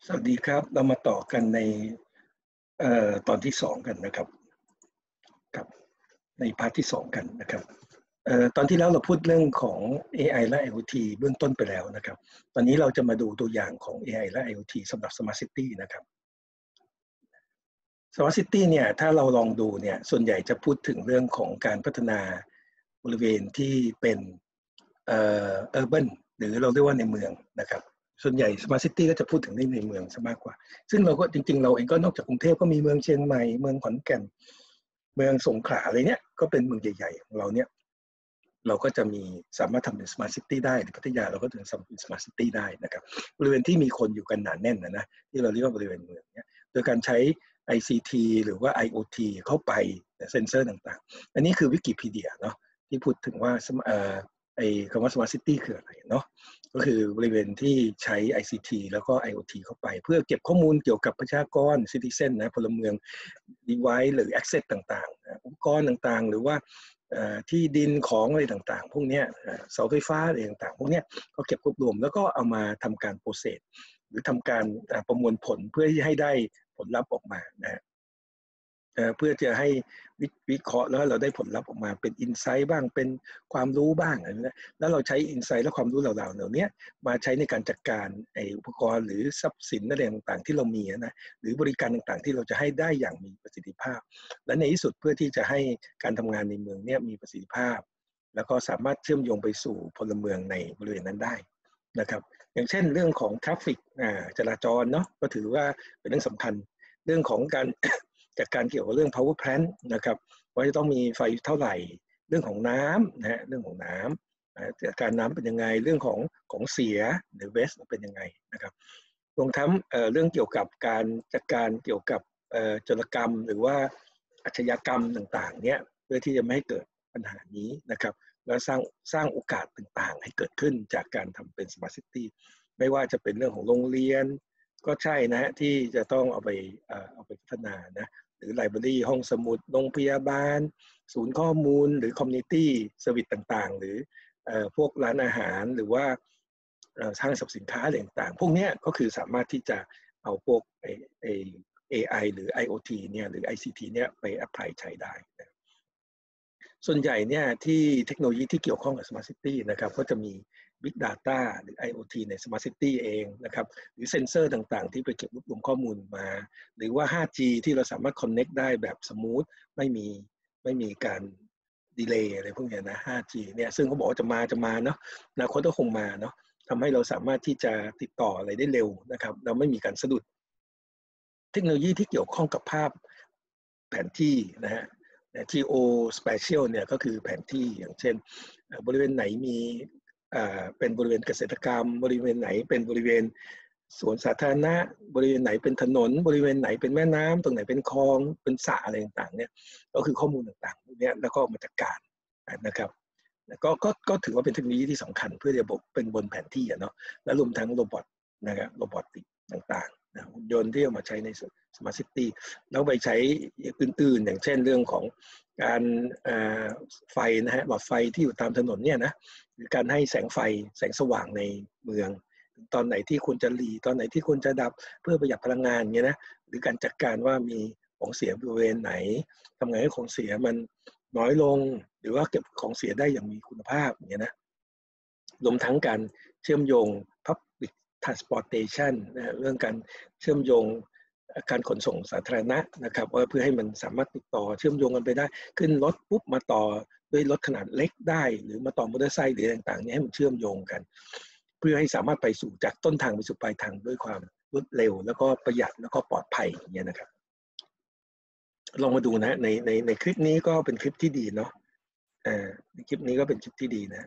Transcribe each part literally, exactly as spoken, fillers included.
สวัสดีครับเรามาต่อกันในเอ่อตอนที่สองกันนะครับกับในพาร์ทที่สองกันนะครับเอ่อตอนที่แล้วเราพูดเรื่องของ เอ ไอ และ IoT เบื้องต้นไปแล้วนะครับตอนนี้เราจะมาดูตัวอย่างของ เอ ไอ และ IoT สำหรับ Smart City นะครับ Smart City เนี่ยถ้าเราลองดูเนี่ยส่วนใหญ่จะพูดถึงเรื่องของการพัฒนาบริเวณที่เป็นเอ่อ urban หรือเราเรียกว่าในเมืองนะครับส่วนใหญ่ Smart City ก็จะพูดถึงในในเมืองซะมากกว่าซึ่งเราก็จริงๆเราเองก็นอกจากกรุงเทพก็มีเมืองเชียงใหม่เมืองขอนแก่นเมืองสงขลาอะไรเนี้ยก็เป็นเมืองใหญ่ๆของเราเนี่ยเราก็จะมีสามารถทำเป็น Smart City ได้หรือพัทยาเราก็ถึงทำเป็น Smart City ได้นะครับบริเวณที่มีคนอยู่กันหนาแน่นนะนะที่เราเรียกว่าบริเวณเมืองเนี่ยโดยการใช้ ไอ ซี ที หรือว่า IoT เข้าไปเซ็นเซอร์ต่างๆอันนี้คือวิกิพีเดียเนาะที่พูดถึงว่าเอ่อไอ้คำว่า Smart City คืออะไรเนาะก็คือบริเวณที่ใช้ ไอ ซี ที แล้วก็ IoT เข้าไปเพื่อเก็บข้อมูลเกี่ยวกับประชากร Citizen นะพลเมือง Device หรือ Access ต่างๆอุปกรณ์ต่างๆหรือว่าที่ดินของอะไรต่างๆพวกนี้เสาไฟฟ้าอะไรต่างๆพวกนี้ก็เก็บรวบรวมแล้วก็เอามาทำการโปรเซสหรือทำการประมวลผลเพื่อที่ให้ได้ผลลัพธ์ออกมานะเพื่อจะให้วิเคราะห์แล้วเราได้ผลลัพธ์ออกมาเป็นอินไซต์บ้างเป็นความรู้บ้างอะไรนะแล้วเราใช้อินไซต์และความรู้เหล่าๆเหล่านี้มาใช้ในการจัดการไอ้อุปกรณ์หรือทรัพย์สินอะไรต่างๆที่เรามีนะหรือบริการต่างๆที่เราจะให้ได้อย่างมีประสิทธิภาพและในที่สุดเพื่อที่จะให้การทำงานในเมืองเนี่ยมีประสิทธิภาพแล้วก็สามารถเชื่อมโยงไปสู่พลเมืองในบริเวณนั้นได้นะครับอย่างเช่นเรื่องของทราฟฟิกจราจรเนาะก็ถือว่าเป็นเรื่องสำคัญเรื่องของการจากการเกี่ยวกับเรื่อง power plant นะครับว่าจะต้องมีไฟเท่าไหร่เรื่องของน้ำนะฮะเรื่องของน้ำจากการน้ำเป็นยังไงเรื่องของของเสียหรือ waste เป็นยังไงนะครับรวมทั้งเรื่องเกี่ยวกับการจัดการเกี่ยวกับโจรกรรมหรือว่าอาชญากรรมต่างๆเนี่ยเพื่อที่จะไม่ให้เกิดปัญหานี้นะครับแล้วสร้างสร้างโอกาสต่างๆให้เกิดขึ้นจากการทำเป็น Smart City ไม่ว่าจะเป็นเรื่องของโรงเรียนก็ใช่นะที่จะต้องเอาไปเอาไปพัฒนานะหรือไลบรารีห้องสมุดโรงพยาบาลศูนย์ข้อมูลหรือคอมมูนิตี้เซอร์วิสต่างๆหรือพวกร้านอาหารหรือว่าห้างสรรพสินค้าอะไรต่างๆพวกนี้ก็คือสามารถที่จะเอาพวก เอ ไอ หรือ IoT เนี่ยหรือ ไอ ซี ที เนี่ยไปแอพพลายใช้ได้นะส่วนใหญ่เนี่ยที่เทคโนโลยีที่เกี่ยวข้องกับ Smart City นะครับก็จะมี Big Data หรือ IoT ใน Smart City เองนะครับหรือเซ็นเซอร์ต่างๆที่ไปเก็บรวบรวมข้อมูลมาหรือว่า ไฟว์จี ที่เราสามารถ connect ได้แบบสมูทไม่มีไม่มีการดีเลย์อะไรพวกนี้นะ ไฟว์จี เนี่ยซึ่งเขาบอกว่าจะมาจะมาเนาะอนาคตก็คงมาเนาะทำให้เราสามารถที่จะติดต่ออะไรได้เร็วนะครับเราไม่มีการสะดุดเทคโนโลยีที่เกี่ยวข้องกับภาพแผนที่นะฮะGeospatial เนี่ยก็คือแผนที่อย่างเช่นบริเวณไหนมีเป็นบริเวณเกษตรกรรมบริเวณไหนเป็นบริเวณสวนสาธารณะบริเวณไหนเป็นถนนบริเวณไหนเป็นแม่น้ำตรงไหนเป็นคลองเป็นสระอะไรต่างๆเนี่ยก็คือข้อมูลต่างๆพวกนี้แล้วก็มาจัดการนะครับก็ก็ก็ถือว่าเป็นเทคโนโลยีที่สำคัญเพื่อจะบอกเป็นบนแผนที่อะเนาะและรวมทั้งโรบอทนะครับโรบอติกต่างๆหุ่นยนต์ที่เอามาใช้ใน Smart City แล้วไปใช้อื่นๆอย่างเช่นเรื่องของการไฟนะฮะหลอดไฟที่อยู่ตามถนนเนี่ยนะหรือการให้แสงไฟแสงสว่างในเมืองตอนไหนที่ควรจะหลีตอนไหนที่ควรจะดับเพื่อประหยัดพลังงานเงี้ยนะหรือการจัดการว่ามีของเสียบริเวณไหนทำไงให้ของเสียมันน้อยลงหรือว่าเก็บของเสียได้อย่างมีคุณภาพอย่างเงี้ยนะรวมทั้งการเชื่อมโยง Public Transportation นะเรื่องการเชื่อมโยงการขนส่งสาธารณะนะครับว่าเพื่อให้มันสามารถติดต่อเชื่อมโยงกันไปได้ขึ้นรถปุ๊บมาต่อด้วยรถขนาดเล็กได้หรือมาต่อมอเตอร์ไซค์หรือต่างๆนี้ให้มันเชื่อมโยงกันเพื่อให้สามารถไปสู่จากต้นทางไปสู่ปลายทางด้วยความรวดเร็วแล้วก็ประหยัดแล้วก็ปลอดภัยอย่างเงี้ยนะครับลองมาดูนะในในในคลิปนี้ก็เป็นคลิปที่ดีเนาะอ่าในคลิปนี้ก็เป็นคลิปที่ดีนะ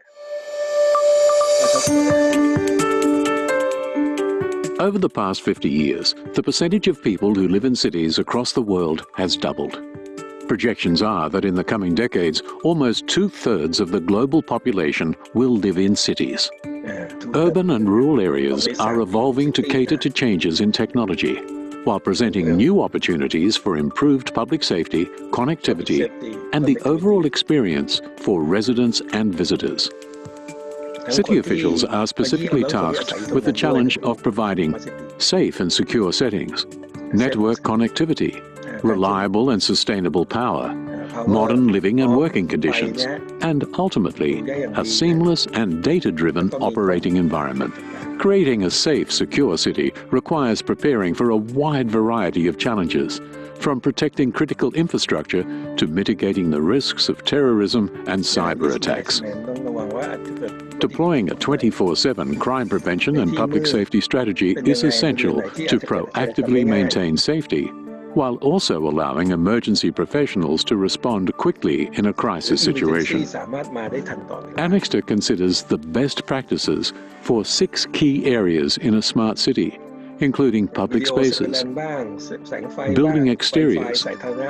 Over the past fifty years, the percentage of people who live in cities across the world has doubled. Projections are that in the coming decades, almost two-thirds of the global population will live in cities. Urban and rural areas are evolving to cater to changes in technology, while presenting new opportunities for improved public safety, connectivity, and the overall experience for residents and visitors. City officials are specifically tasked with the challenge of providing safe and secure settings, network connectivity, reliable and sustainable power, modern living and working conditions, and ultimately, a seamless and data-driven operating environment. Creating a safe, secure city requires preparing for a wide variety of challenges, from protecting critical infrastructure to mitigating the risks of terrorism and cyber attacks. Deploying a twenty-four seven crime prevention and public safety strategy is essential to proactively maintain safety, while also allowing emergency professionals to respond quickly in a crisis situation. Annexter considers the best practices for six key areas in a smart city, including public spaces, building exteriors,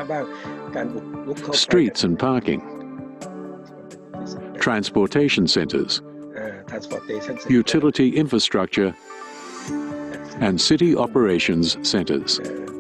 streets and parking, transportation centres, utility infrastructure, and city operations centres.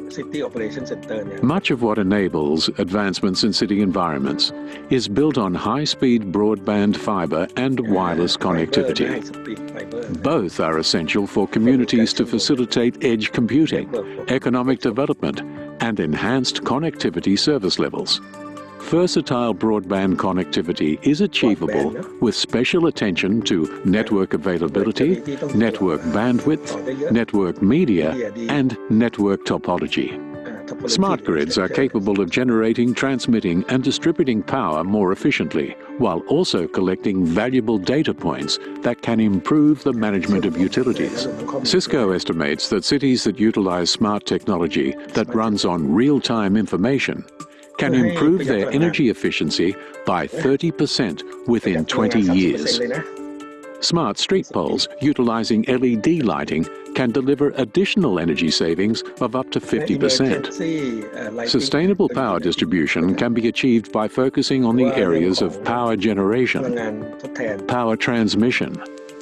Much of what enables advancements in city environments is built on high-speed broadband fibre and wireless connectivity. Both are essential for communities to facilitate edge computing, economic development, and enhanced connectivity service levels. Versatile broadband connectivity is achievable with special attention to network availability, network bandwidth, network media, and network topology. Smart grids are capable of generating, transmitting, and distributing power more efficiently, while also collecting valuable data points that can improve the management of utilities. Cisco estimates that cities that utilize smart technology that runs on real-time information can improve their energy efficiency by thirty percent within twenty years. Smart street poles utilizing L E D lighting can deliver additional energy savings of up to fifty percent. Sustainable power distribution can be achieved by focusing on the areas of power generation, power transmission,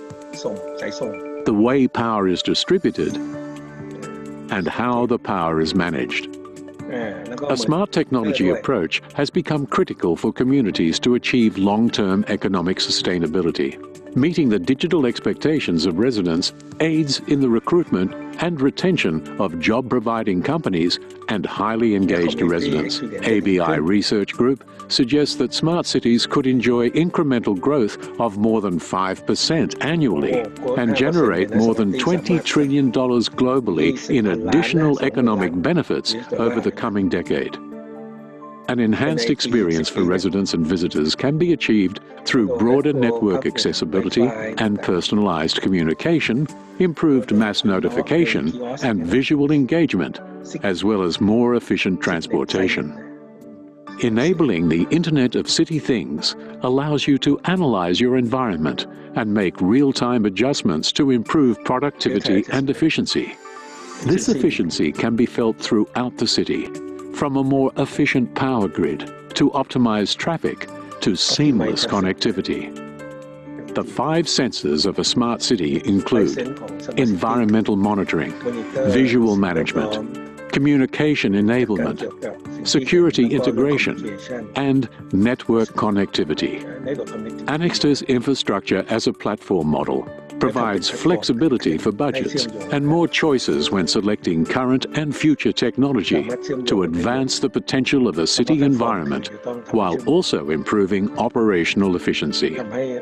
the way power is distributed, and how the power is managed. A smart technology approach has become critical for communities to achieve long-term economic sustainability. Meeting the digital expectations of residents aids in the recruitment and retention of job-providing companies and highly engaged residents. A B I Research Group suggests that smart cities could enjoy incremental growth of more than five percent annually and generate more than twenty trillion dollars globally in additional economic benefits over the coming decade. An enhanced experience for residents and visitors can be achieved through broader network accessibility and personalized communication, improved mass notification, and visual engagement, as well as more efficient transportation. Enabling the Internet of City Things allows you to analyze your environment and make real-time adjustments to improve productivity and efficiency. This efficiency can be felt throughout the city, from a more efficient power grid to optimized traffic to seamless connectivity. The five senses of a smart city include environmental monitoring, visual management, communication enablement, security integration, and network connectivity. Annexter's infrastructure as a platform model provides flexibility for budgets and more choices when selecting current and future technology to advance the potential of a city environment while also improving operational efficiency.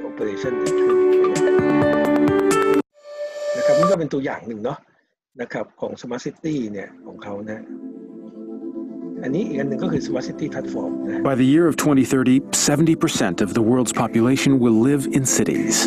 นะครับนี่ก็เป็นตัวอย่างหนึ่งเนาะนะครับของ Smart City เนี่ยของเขานะอันนี้อีกอันหนึ่งก็คือ Smart City Platform นะ By the year of twenty thirty, seventy percent of the world's population will live in cities.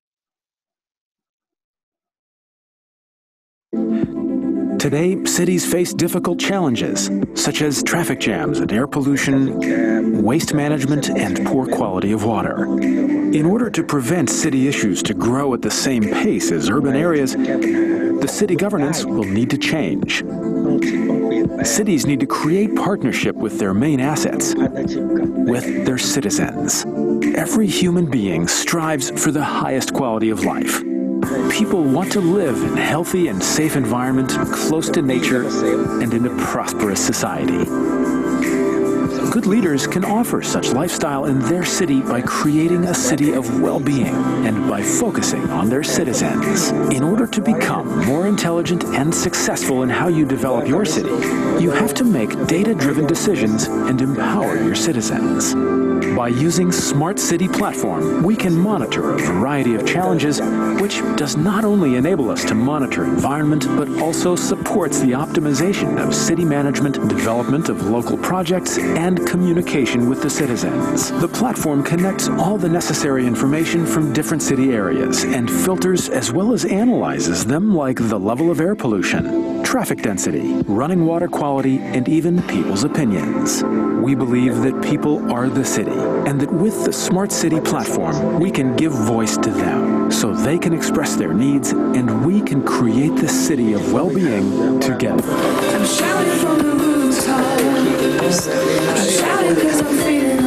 Today, cities face difficult challenges, such as traffic jams and air pollution, waste management, and poor quality of water. In order to prevent city issues to grow at the same pace as urban areas, the city governance will need to change. Cities need to create partnership with their main assets, with their citizens. Every human being strives for the highest quality of life. People want to live in a healthy and safe environment close to nature and in a prosperous society. Good leaders can offer such lifestyle in their city by creating a city of well-being and by focusing on their citizens. In order to become more intelligent and successful in how you develop your city, you have to make data-driven decisions and empower your citizens. By using Smart City Platform, we can monitor a variety of challenges, which does not only enable us to monitor environment, but also supports the optimization of city management, development of local projects, and communication with the citizens. The platform connects all the necessary information from different city areas and filters as well as analyzes them, like the level of air pollution, traffic density, running water quality, and even people's opinions. We believe that people are the city, and that with the Smart City Platform, we can give voice to them so they can express their needs, and we can create the city of well-being together. I'm shouting from the rooftops. I'm shouting because I'm feeling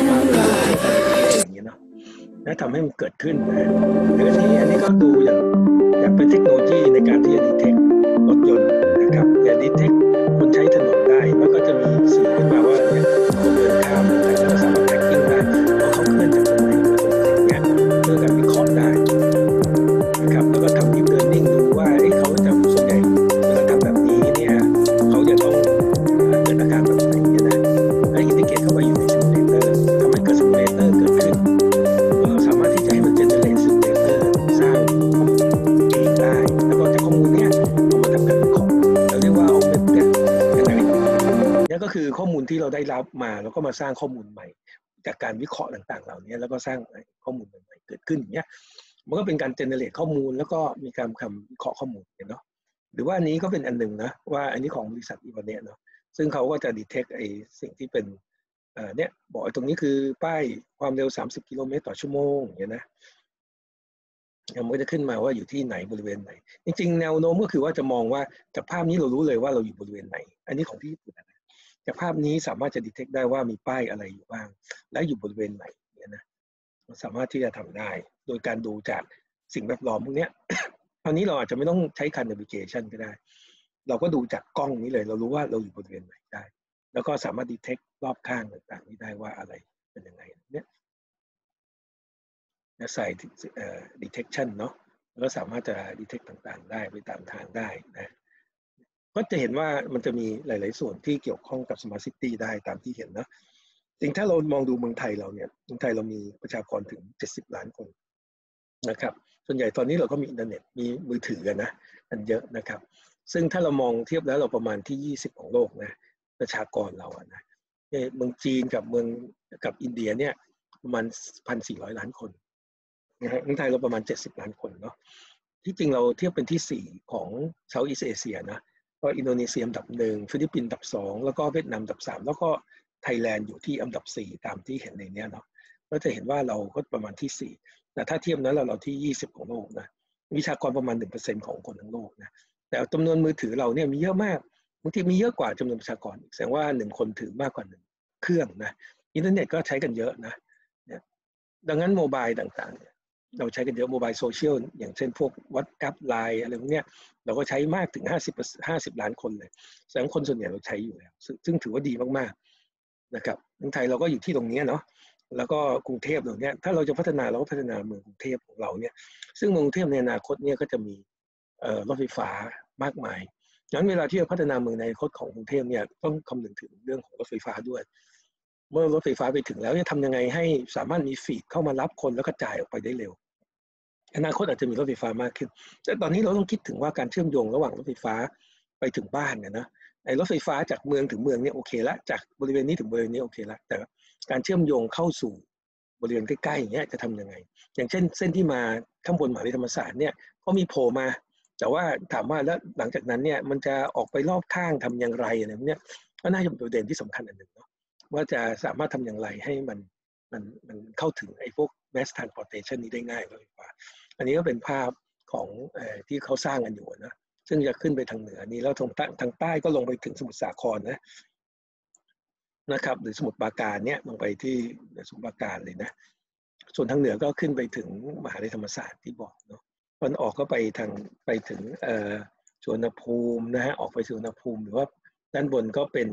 alright. อย่างนี้เนาะและทำให้มันเกิดขึ้นนะหรือที่อันนี้ก็ดูอย่างอย่างเป็นเทคโนโลยีในการที่จะดีเทครถยนต์นะครับจะดีเทคคนใช้ถนนได้แล้วก็จะมีสื่อขึ้นมาว่าเนี่ยคนเดินข้ามแต่แล้วก็สามารถแท็กกิ้งได้ว่าเขาเคลื่อนจากตรงไหนมาตรงไหนเนี่ยเพื่อการวิเคราะห์ได้นะครับแล้วก็ทำ deep learning ดูว่าไอ้เขาจะส่วนใหญ่เวลาทำแบบนี้เนี่ยเขาจะต้องเกิดอาการแบบไหนเนี่ยนะแล้วอินทิเกรตเข้าไปอยู่ในซิมูเลเตอร์ทำให้เกิดซิมูเลเตอร์เกิดขึ้นเราสามารถที่จะให้มันเจเนเรตซิมูเลเตอร์สร้างข้อมูลเองได้แล้วก็จากข้อมูลเนี้ยเอามาทำการวิเคราะห์เราเรียกว่า augmented analytics นี่ก็คือข้อมูลที่เราได้รับมาแล้วก็มาสร้างข้อมูลใหม่จากการวิเคราะห์ต่างๆเหล่านี้แล้วก็สร้างข้อมูลใหม่ๆเกิดขึ้นอย่างเงี้ยมันก็เป็นการเจเนเรตข้อมูลแล้วก็มีการคำวิเคราะห์ข้อมูลเนาะหรือว่าอันนี้ก็เป็นอันหนึ่งนะว่าอันนี้ของบริษัทอีวันเนี้ยเนาะซึ่งเขาก็จะดีเทคไอ้สิ่งที่เป็นเอ่อเนี่ยบอกตรงนี้คือป้ายความเร็วสามสิบกิโลเมตรต่อชั่วโมงอย่างเงี้ยนะมันก็จะขึ้นมาว่าอยู่ที่ไหนบริเวณไหนจริงๆแนวโน้มก็คือว่าจะมองว่าจากภาพนี้เรารู้เลยว่าเราอยู่บริเวณไหนอันนี้ของที่ญี่ปุ่นนะจากภาพนี้สามารถจะดีเทคได้ว่ามีป้ายอะไรอยู่บ้างและอยู่บริเวณไหนเนี่ยนะสามารถที่จะทำได้โดยการดูจากสิ่งแวดล้อมพวกนี้ ตอนนี้เราอาจจะไม่ต้องใช้คัน navigation ก็ได้เราก็ดูจากกล้องนี้เลยเรารู้ว่าเราอยู่บริเวณไหนได้แล้วก็สามารถดีเทครอบข้างต่างๆนี้ได้ว่าอะไรเป็นยังไงเนี่ยใส่ detection เนาะแล้วก็สามารถจะ detect ต่างๆได้ไปตามทางได้นะก็จะเห็นว่ามันจะมีหลายๆส่วนที่เกี่ยวข้องกับ Smart City ได้ตามที่เห็นนะจริงถ้าเรามองดูเมืองไทยเราเนี่ยเมืองไทยเรามีประชากรถึงเจ็ดสิบล้านคนนะครับส่วนใหญ่ตอนนี้เราก็มีอินเทอร์เน็ตมีมือถือกันนะกันเยอะนะครับซึ่งถ้าเรามองเทียบแล้วเราประมาณที่ยี่สิบของโลกนะประชากรเราอะนะเมืองจีนกับเมืองกับอินเดียเนี่ยประมาณ หนึ่งพันสี่ร้อย ล้านคนนะฮะเมืองไทยเราประมาณเจ็ดสิบล้านคนเนาะที่จริงเราเทียบเป็นที่สี่ของเซาท์อีสต์เอเชียนะก็อินโดนีเซียอันดับหนึ่งฟิลิปปินส์อันดับสองแล้วก็เวียดนามอันดับสามแล้วก็ไทยแลนด์อยู่ที่อันดับสี่ตามที่เห็นในนี้เนาะก็จะเห็นว่าเราก็ประมาณที่สี่แต่ถ้าเทียบนั้นเราเราที่ยี่สิบของโลกนะประชากรประมาณ หนึ่งเปอร์เซ็นต์ ของคนทั้งโลกนะแต่จำนวนมือถือเราเนี่ยมีเยอะมากบางทีมีเยอะกว่าจำนวนประชากรแสดงว่าหนึ่งคนถือมากกว่าหนึ่งเครื่องนะอินเทอร์เน็ตก็ใช้กันเยอะนะเนี่ยดังนั้นโมบายต่างๆเนี่ยเราใช้กันเยอะโมบายโซเชียลอย่างเช่นพวก WhatsApp ไลน์ อะไรพวกเนี้ยเราก็ใช้มากถึงห้าสิบ ห้าสิบล้านคนเลยแสดงคนส่วนใหญ่เราใช้อยู่แล้วซึ่งถือว่าดีมากๆนะครับเมืองไทยเราก็อยู่ที่ตรงนี้เนาะแล้วก็กรุงเทพเราเนี่ยถ้าเราจะพัฒนาเราก็พัฒนาเมืองกรุงเทพของเราเนี่ยซึ่งเมืองกรุงเทพในอนาคตเนี่ยก็จะมีรถไฟฟ้ามากมายงั้นเวลาที่จะพัฒนาเมืองในอนาคตของกรุงเทพเนี่ยต้องคำนึงถึงเรื่องของรถไฟฟ้าด้วยเมื่อรถไฟฟ้าไปถึงแล้วจะทำยังไงให้สามารถมีฟีดเข้ามารับคนแล้วกระจายออกไปได้เร็วอนาคตอาจจะมีรถไฟฟ้ามากขึ้นแต่ตอนนี้เราต้องคิดถึงว่าการเชื่อมโยงระหว่างรถไฟฟ้าไปถึงบ้านเนี่ยนะไอ้รถไฟฟ้าจากเมืองถึงเมืองเนี่ยโอเคละจากบริเวณนี้ถึงบริเวณนี้โอเคละแต่การเชื่อมโยงเข้าสู่บริเวณใกล้ๆอย่างเงี้ยจะทำยังไงอย่างเช่นเส้นที่มาข้างบนมหาวิทยาลัยธรรมศาสตร์เนี่ยก็มีโผล่มาแต่ว่าถามว่าแล้วหลังจากนั้นเนี่ยมันจะออกไปรอบข้างทำอย่างไรอะไรพวกนี้ก็น่าจะเป็นประเด็นที่สำคัญอันหนึ่งเนาะว่าจะสามารถทำอย่างไรให้มันมันมันเข้าถึงไอ้พวก mass transportation นี้ได้ง่ายรถไฟฟ้าอันนี้ก็เป็นภาพของเอ่อที่เขาสร้างกันอยู่นะซึ่งจะขึ้นไปทางเหนือนี้แล้วทางทางใต้ก็ลงไปถึงสมุทรสาครนะนะครับหรือสมุทรปราการเนี่ยลงไปที่สมุทรปราการเลยนะส่วนทางเหนือก็ขึ้นไปถึงมหาวิทยาลัยธรรมศาสตร์ที่บอกเนาะตอนออกก็ไปทางไปถึงเอ่อสุวรรณภูมินะฮะออกไปสุวรรณภูมิหรือว่าด้านบนก็เป็น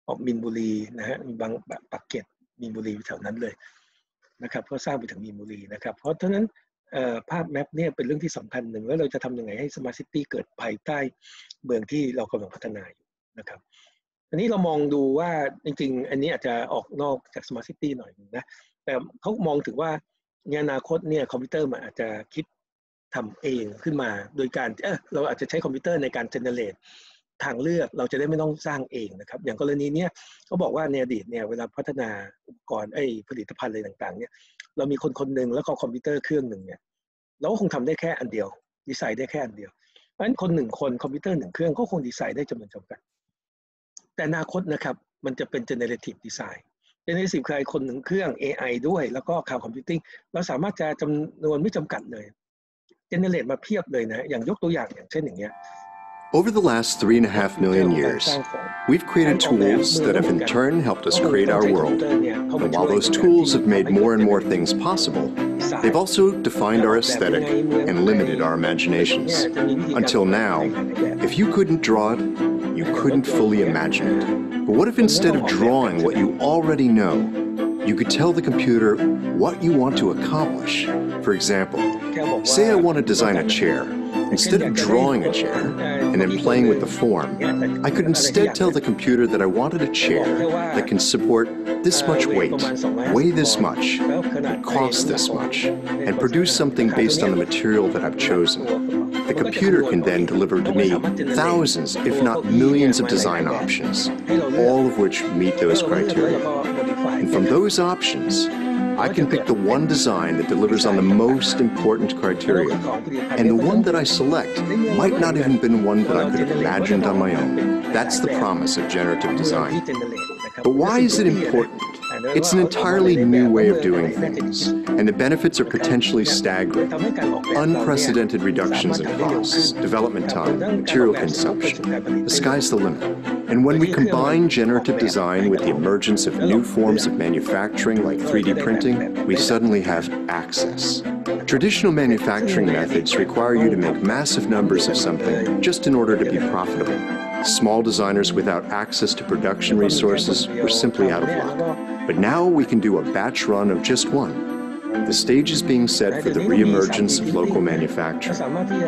ออกมินบุรีนะฮะมีบางปักเกร็ดมีนบุรีแถวนั้นเลยนะครับก็สร้างไปถึงมีนบุรีนะครับเพราะฉะนั้นภาพแมปเนี่ยเป็นเรื่องที่สำคัญหนึ่งแล้วเราจะทำยังไงให้ Smart City เกิดภายใต้เมืองที่เรากำลังพัฒนาอยู่นะครับอันนี้เรามองดูว่าจริงๆอันนี้อาจจะออกนอกจาก Smart City หน่อยนึงนะแต่เขามองถึงว่าในอนาคตเนี่ยคอมพิวเตอร์มันอาจจะคิดทำเองขึ้นมาโดยการเออเราอาจจะใช้คอมพิวเตอร์ในการเจเนเรตทางเลือกเราจะได้ไม่ต้องสร้างเองนะครับอย่างกรณีนี้เขาบอกว่าในอดีตเนี่ยเวลาพัฒนาอุปกรณ์ไอ้ผลิตภัณฑ์อะไรต่างๆเนี่ยเรามีคนคนหนึ่งแล้วก็คอมพิวเตอร์เครื่องหนึ่งเนี่ยเราก็คงทำได้แค่อันเดียวดีไซน์ได้แค่อันเดียวเพราะฉะนั้นคนหนึ่งคนคอมพิวเตอร์หนึ่งเครื่องก็คงดีไซน์ได้จำนวนจำกัดแต่อนาคตนะครับมันจะเป็น generative design generative คือคนหนึ่งเครื่อง เอ ไอ ด้วยแล้วก็ cloud computing เราสามารถจะจำนวนไม่จำกัดเลย generate มาเพียบเลยนะอย่างยกตัวอย่างอย่างเช่นอย่างเงี้ย Over the last three and a half million years, we've created tools that have in turn helped us create our world. And while those tools have made more and more things possible, they've also defined our aesthetic and limited our imaginations. Until now, if you couldn't draw it, you couldn't fully imagine it. But what if instead of drawing what you already know, you could tell the computer what you want to accomplish? For example, say I want to design a chair. Instead of drawing a chair and then playing with the form, I could instead tell the computer that I wanted a chair that can support this much weight, weigh this much, and cost this much, and produce something based on the material that I've chosen. The computer can then deliver to me thousands, if not millions of design options, all of which meet those criteria. And from those options, I can pick the one design that delivers on the most important criteria, and the one that I select might not even been one that I could have imagined on my own. That's the promise of generative design. But why is it important? It's an entirely new way of doing things, and the benefits are potentially staggering. Unprecedented reductions in costs, development time, material consumption. The sky's the limit. And when we combine generative design with the emergence of new forms of manufacturing like three D printing, we suddenly have access. Traditional manufacturing methods require you to make massive numbers of something just in order to be profitable. Small designers without access to production resources were simply out of luck. But now we can do a batch run of just one. The stage is being set for the re-emergence of local manufacturing.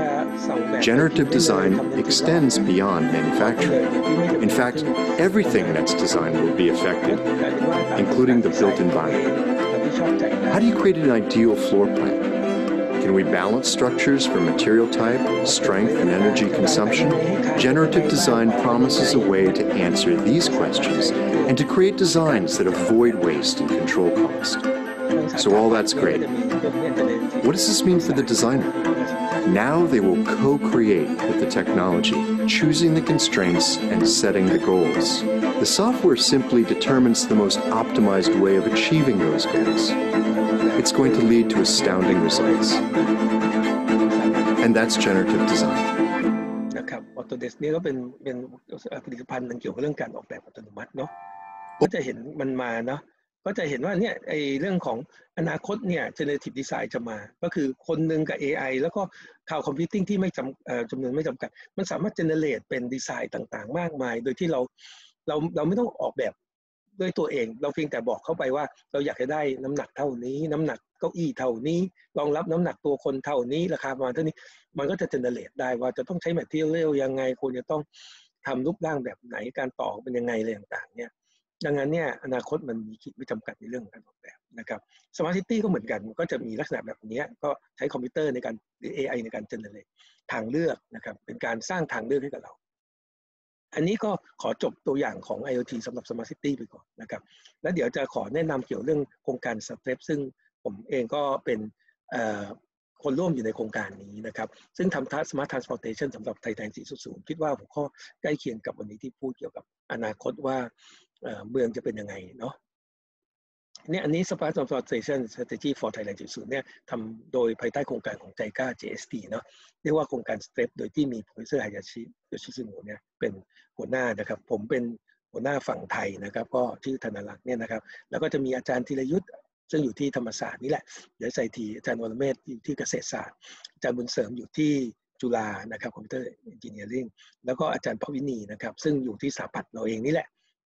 Generative design extends beyond manufacturing. In fact, everything that's designed will be affected, including the built environment. How do you create an ideal floor plan? Can we balance structures for material type, strength, and energy consumption? Generative design promises a way to answer these questions and to create designs that avoid waste and control cost. So all that's great. What does this mean for the designer? Now they will co-create with the technology, choosing the constraints and setting the goals. The software simply determines the most optimized way of achieving those goals. It's going to lead to astounding results. And that's generative design. นะครับ Autodesk นี่ก็เป็นเป็นผลิตภัณฑ์นึงเกี่ยวกับเรื่องการออกแบบอัตโนมัติเนาะก็จะเห็นมันมาเนาะก็จะเห็นว่าเนี่ยไอ้เรื่องของอนาคตเนี่ย generative design จะมาก็คือคนหนึ่งกับ เอ ไอ แล้วก็ cloud computing ที่ไม่จำจำนวนไม่จำกัดมันสามารถ generate เป็นดีไซน์ต่างๆมากมายโดยที่เราเราเราไม่ต้องออกแบบด้วยตัวเองเราเพียงแต่บอกเข้าไปว่าเราอยากจะได้น้ำหนักเท่านี้น้ำหนักเก้าอี้เท่านี้รองรับน้ำหนักตัวคนเท่านี้ราคาประมาณเท่านี้มันก็จะ generate ได้ว่าจะต้องใช้ material ยังไงควรจะต้องทำรูปร่างแบบไหนการต่อเป็นยังไงอะไรต่างๆเนี่ยดังนั้นเนี่ยอนาคตมันมีขีดไม่จำกัดในเรื่องของการออกแบบนะครับ Smart City ก็เหมือนกันก็จะมีลักษณะแบบนี้ก็ใช้คอมพิวเตอร์ในการหรือ เอ ไอ ในการ generate ทางเลือกนะครับเป็นการสร้างทางเลือกให้กับเราอันนี้ก็ขอจบตัวอย่างของ IoT สำหรับ Smart City ไปก่อนนะครับแล้วเดี๋ยวจะขอแนะนำเกี่ยวเรื่องโครงการ STEP ซึ่งผมเองก็เป็นคนร่วมอยู่ในโครงการนี้นะครับซึ่งทำ Smart Transportation สำหรับไทยแลนด์ สี่จุดศูนย์ คิดว่าหัวข้อใกล้เคียงกับวันนี้ที่พูดเกี่ยวกับอนาคตว่าเมืองจะเป็นยังไงเนาะเนี่ยอันนี้ Smart Transportation Strategy for Thailand สี่จุดศูนย์ เนี่ยทำโดยภายใต้โครงการของ ไจก้า เจ เอส ที เนาะเรียกว่าโครงการ STEP โดยที่มี Professor Hayashi Yoshizumi เนี่ยเป็นหัวหน้านะครับผมเป็นหัวหน้าฝั่งไทยนะครับก็ชื่อธนรักษ์เนี่ยนะครับแล้วก็จะมีอาจารย์ธีรยุทธ์ซึ่งอยู่ที่ธรรมศาสตร์นี่แหละเดี๋ยวใส่ทีอาจารย์วรเมธอยู่ที่เกษตรศาสตร์อาจารย์บุญเสริมอยู่ที่จุฬานะครับคอมพิวเตอร์เอนจิเนียริ่งแล้วก็อาจารย์ภวินีนะครับซึ่งอยู่ที่สถาปัตย์เราเองนี่แหละ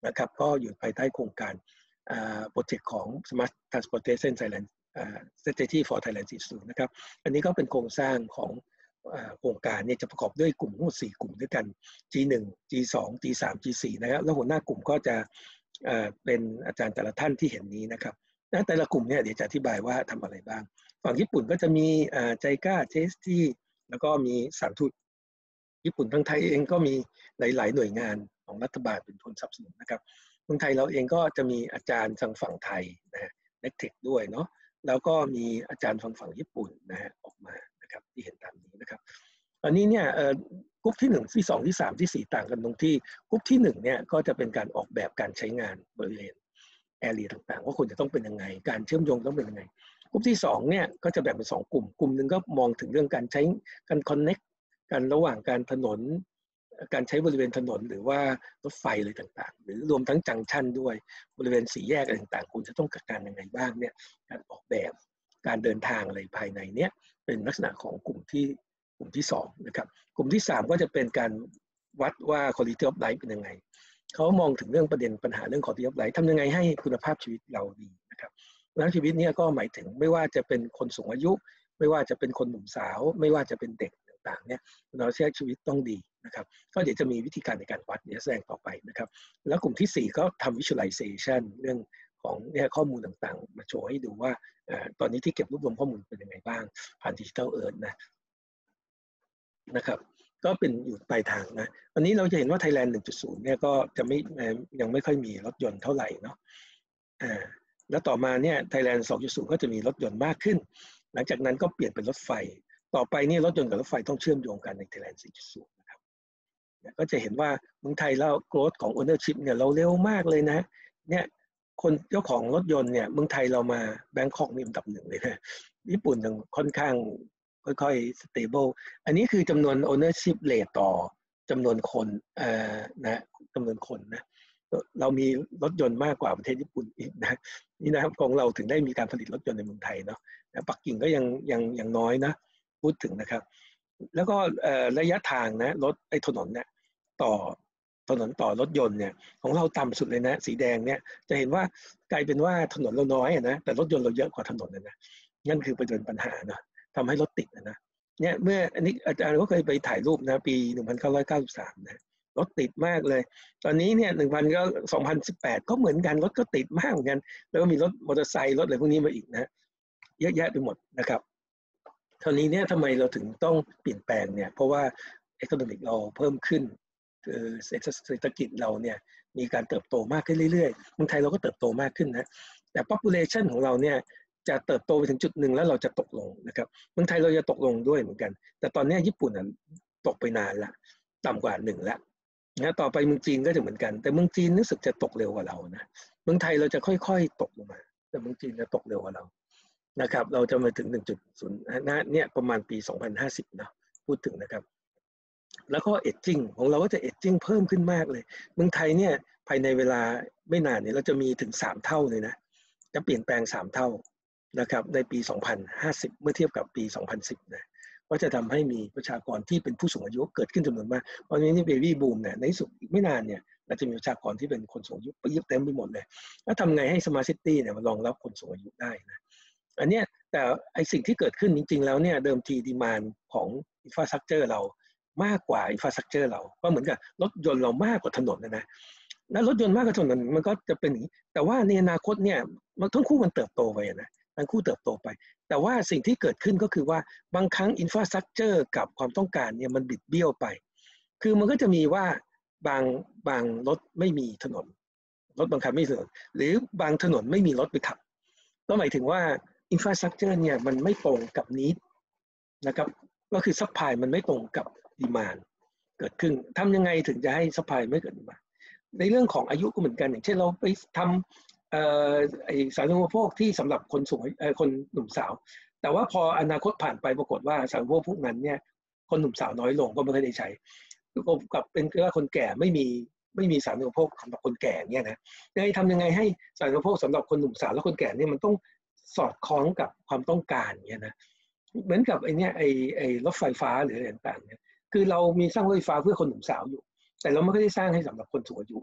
นะครับก็อยู่ภายใต้โครงการโปรเจกต์ของ Smart Transportation Thailand Strategy for Thailand สี่สิบนะครับอันนี้ก็เป็นโครงสร้างของโครงการเนี่ยจะประกอบด้วยกลุ่มทั้งหมดสี่กลุ่มด้วยกัน จี หนึ่ง จี สอง จี สาม จี สี่ นะครับแล้วหัวหน้ากลุ่มก็จะเป็นอาจารย์แต่ละท่านที่เห็นนี้นะครับแต่ละกลุ่มเนี่ยเดี๋ยวจะอธิบายว่าทำอะไรบ้างฝั่งญี่ปุ่นก็จะมีไจก้า เจ เอส ที แล้วก็มีสถานทูตญี่ปุ่นทั้งไทยเองก็มีหลายๆหน่วยงานของรัฐบาลเป็นคนสนับสนุนนะครับเมืองไทยเราเองก็จะมีอาจารย์ทางฝั่งไทยนะฮะเน็กเทคด้วยเนาะแล้วก็มีอาจารย์ฝั่งฝั่งญี่ปุ่นนะฮะออกมานะครับที่เห็นตามนี้นะครับตอนนี้เนี่ยกลุ่มที่หนึ่งที่สองที่สามที่สี่ต่างกันตรงที่กลุ่มที่หนึ่งเนี่ยก็จะเป็นการออกแบบการใช้งานบริเวณแอเรียต่างๆว่าควรจะต้องเป็นยังไงการเชื่อมโยงต้องเป็นยังไงกลุ่มที่สองเนี่ยก็จะแบ่งเป็นสองกลุ่มกลุ่มหนึ่งก็มองถึงเรื่องการใช้การคอนเน็กกันระหว่างการถนนการใช้บริเวณถนนหรือว่ารถไฟอะไรต่างๆหรือรวมทั้งจังชันด้วยบริเวณสี่แยกอะไรต่างๆคุณจะต้องจัดการยังไงบ้างเนี่ยการออกแบบการเดินทางอะไรภายในเนี้ยเป็นลักษณะของกลุ่มที่กลุ่มที่สองนะครับกลุ่มที่สามก็จะเป็นการวัดว่า quality of life เป็นยังไงเขามองถึงเรื่องประเด็นปัญหาเรื่อง quality of life ทำยังไงให้คุณภาพชีวิตเราดีนะครับคุณภาพชีวิตเนี่ยก็หมายถึงไม่ว่าจะเป็นคนสูงอายุไม่ว่าจะเป็นคนหนุ่มสาวไม่ว่าจะเป็นเด็กต่างๆเนี่ยคุณภาพชีวิตต้องดีนะครับก็เดี๋ยวจะมีวิธีการในการวัดเดี๋ยวแสดงต่อไปนะครับแล้วกลุ่มที่สี่ก็ทำ visualization เรื่องของเนี่ยข้อมูลต่างๆมาโชว์ให้ดูว่าตอนนี้ที่เก็บรวบรวมข้อมูลเป็นยังไงบ้างผ่านดิจิทัลเอิร์ธนะนะครับก็เป็นอยู่ปลายทางนะวันนี้เราจะเห็นว่า Thailand หนึ่งจุดศูนย์ เนี่ยก็จะไม่ยังไม่ค่อยมีรถยนต์เท่าไหร่เนาะอ่าแล้วต่อมาเนี่ย Thailand สองจุดศูนย์ ก็จะมีรถยนต์มากขึ้นหลังจากนั้นก็เปลี่ยนเป็นรถไฟต่อไปนี่รถยนต์กับรถไฟต้องเชื่อมโยงกันใน Thailand สี่จุดศูนย์ นะครับก็จะเห็นว่าเมืองไทยแล้ว growth ของ ownership เนี่ยเราเร็วมากเลยนะเนี่ยคนเจ้าของรถยนต์เนี่ยเมืองไทยเรามาแบงคอกนี่อันดับหนึ่งเลยนะญี่ปุ่นยังค่อนข้างค่อยๆ stable อันนี้คือจำนวน ownership rate ต่อจำนวนคนเอ่อนะจำนวนคนนะเรามีรถยนต์มากกว่าประเทศญี่ปุ่นอีกนะนี่นะครับของเราถึงได้มีการผลิตรถยนต์ในเมืองไทยเนาะปักกิ่งก็ยังยังยังน้อยนะพูดถึงนะครับแล้วก็ระยะทางนะรถไอ้ถนนเนี่ยต่อถนนต่อรถยนต์เนี่ยของเราต่ำสุดเลยนะสีแดงเนี่ยจะเห็นว่ากลายเป็นว่าถนนเราน้อยนะแต่รถยนต์เราเยอะกว่าถนนนะนะนั่นคือประเด็นปัญหานะทำให้รถติดนะเนี่ยเมื่ออันนี้อาจารย์ก็เคยไปถ่ายรูปนะปีหนึ่งพันเก้าร้อยเก้าสิบสามนะรถติดมากเลยตอนนี้เนี่ยหนึ่งพันก็สองพันสิบแปดก็เหมือนกันรถก็ติดมากเหมือนกันแล้วก็มีรถมอเตอร์ไซค์รถอะไรพวกนี้มาอีกนะเยอะแยะไปหมดนะครับตอนนี้เนี่ยทำไมเราถึงต้องเปลี่ยนแปลงเนี่ยเพราะว่า economic เราเพิ่มขึ้นคือเศรษฐกิจเราเนี่ยมีการเติบโตมากขึ้นเรื่อยๆเมืองไทยเราก็เติบโตมากขึ้นนะแต่ population ของเราเนี่ยจะเติบโตไปถึงจุดหนึ่งแล้วเราจะตกลงนะครับเมืองไทยเราจะตกลงด้วยเหมือนกันแต่ตอนนี้ญี่ปุ่นนั้นตกไปนานละต่ำกว่าหนึ่งละนะต่อไปเมืองจีนก็จะเหมือนกันแต่เมืองจีนรู้สึกจะตกเร็วกว่าเรานะเมืองไทยเราจะค่อยๆตกลงมาแต่เมืองจีนจะตกเร็วกว่าเรานะครับเราจะมาถึง หนึ่งจุดศูนย์ นะเนี่ยประมาณปีสองพันห้าสิบนะพูดถึงนะครับแล้วก็เอจจิ้งของเราก็จะเอจจิ้งเพิ่มขึ้นมากเลยเมืองไทยเนี่ยภายในเวลาไม่นานเนี่ยเราจะมีถึงสามเท่าเลยนะจะเปลี่ยนแปลงสามเท่านะครับในปีสองพันห้าสิบเมื่อเทียบกับปีสองพันสิบนะก็จะทำให้มีประชากรที่เป็นผู้สูงอายุเกิดขึ้นจำนวนมากเพราะฉะนั้นนี่เบบี้บูมเนี่ยในสุดอีกไม่นานเนี่ยเราจะมีประชากรที่เป็นคนสูงอายุไปเยอะเต็มไปหมดเลยแล้วทำไงให้สมาร์ทซิตี้เนี่ยมันรองรับคนสูงอายุได้นะอันเนี้ยแต่ไอสิ่งที่เกิดขึ้นจริงๆแล้วเนี่ยเดิมทีดีมานด์ของอินฟราสตรัคเจอร์เรามากกว่าอินฟราสตรัคเจอร์เราก็เหมือนกับรถยนต์เรามากกว่าถนนนะนะแล้วรถยนต์มากกว่าถนนมันก็จะเป็นอย่างนี้แต่ว่าในอนาคตเนี่ยมันทั้งคู่มันเติบโตไปนะทั้งคู่เติบโตไปแต่ว่าสิ่งที่เกิดขึ้นก็คือว่าบางครั้งอินฟราสตรัคเจอร์กับความต้องการเนี่ยมันบิดเบี้ยวไปคือมันก็จะมีว่าบางบางรถไม่มีถนนรถบางคันไม่มีถนนหรือบางถนนไม่มีรถไปขับก็หมายถึงว่าอินฟราสตรัคเจอร์เนี่ยมันไม่ตรงกับนีดนะครับก็คือซัพพลายมันไม่ตรงกับดีมานด์เกิดขึ้นทำยังไงถึงจะให้ซัพพลายไม่เกิดดีมานด์ในเรื่องของอายุก็เหมือนกันอย่างเช่นเราไปทำเอ่อไอสาธารณูปโภคที่สำหรับคนสูงเอ่อคนหนุ่มสาวแต่ว่าพออนาคตผ่านไปปรากฏว่าสาธารณูปโภคพวกนั้นเนี่ยคนหนุ่มสาวน้อยลงก็ไม่ได้ใช้กับเป็นคือว่าคนแก่ไม่มีไม่มีสาธารณูปโภคสำหรับคนแก่เนี่ยนะจะทำยังไงให้สาธารณูปโภคสำหรับคนหนุ่มสาวและคนแก่เนี่ยมันต้องสอดคล้องกับความต้องการเนี่ยนะเหมือนกับไอเนี้ยไอไอรถไฟฟ้าหรืออะไรต่างๆเนี่ยคือเรามีสร้างรถไฟฟ้าเพื่อคนหนุ่มสาวอยู่แต่เราไม่ได้สร้างให้สำหรับคนสูงอายุนะ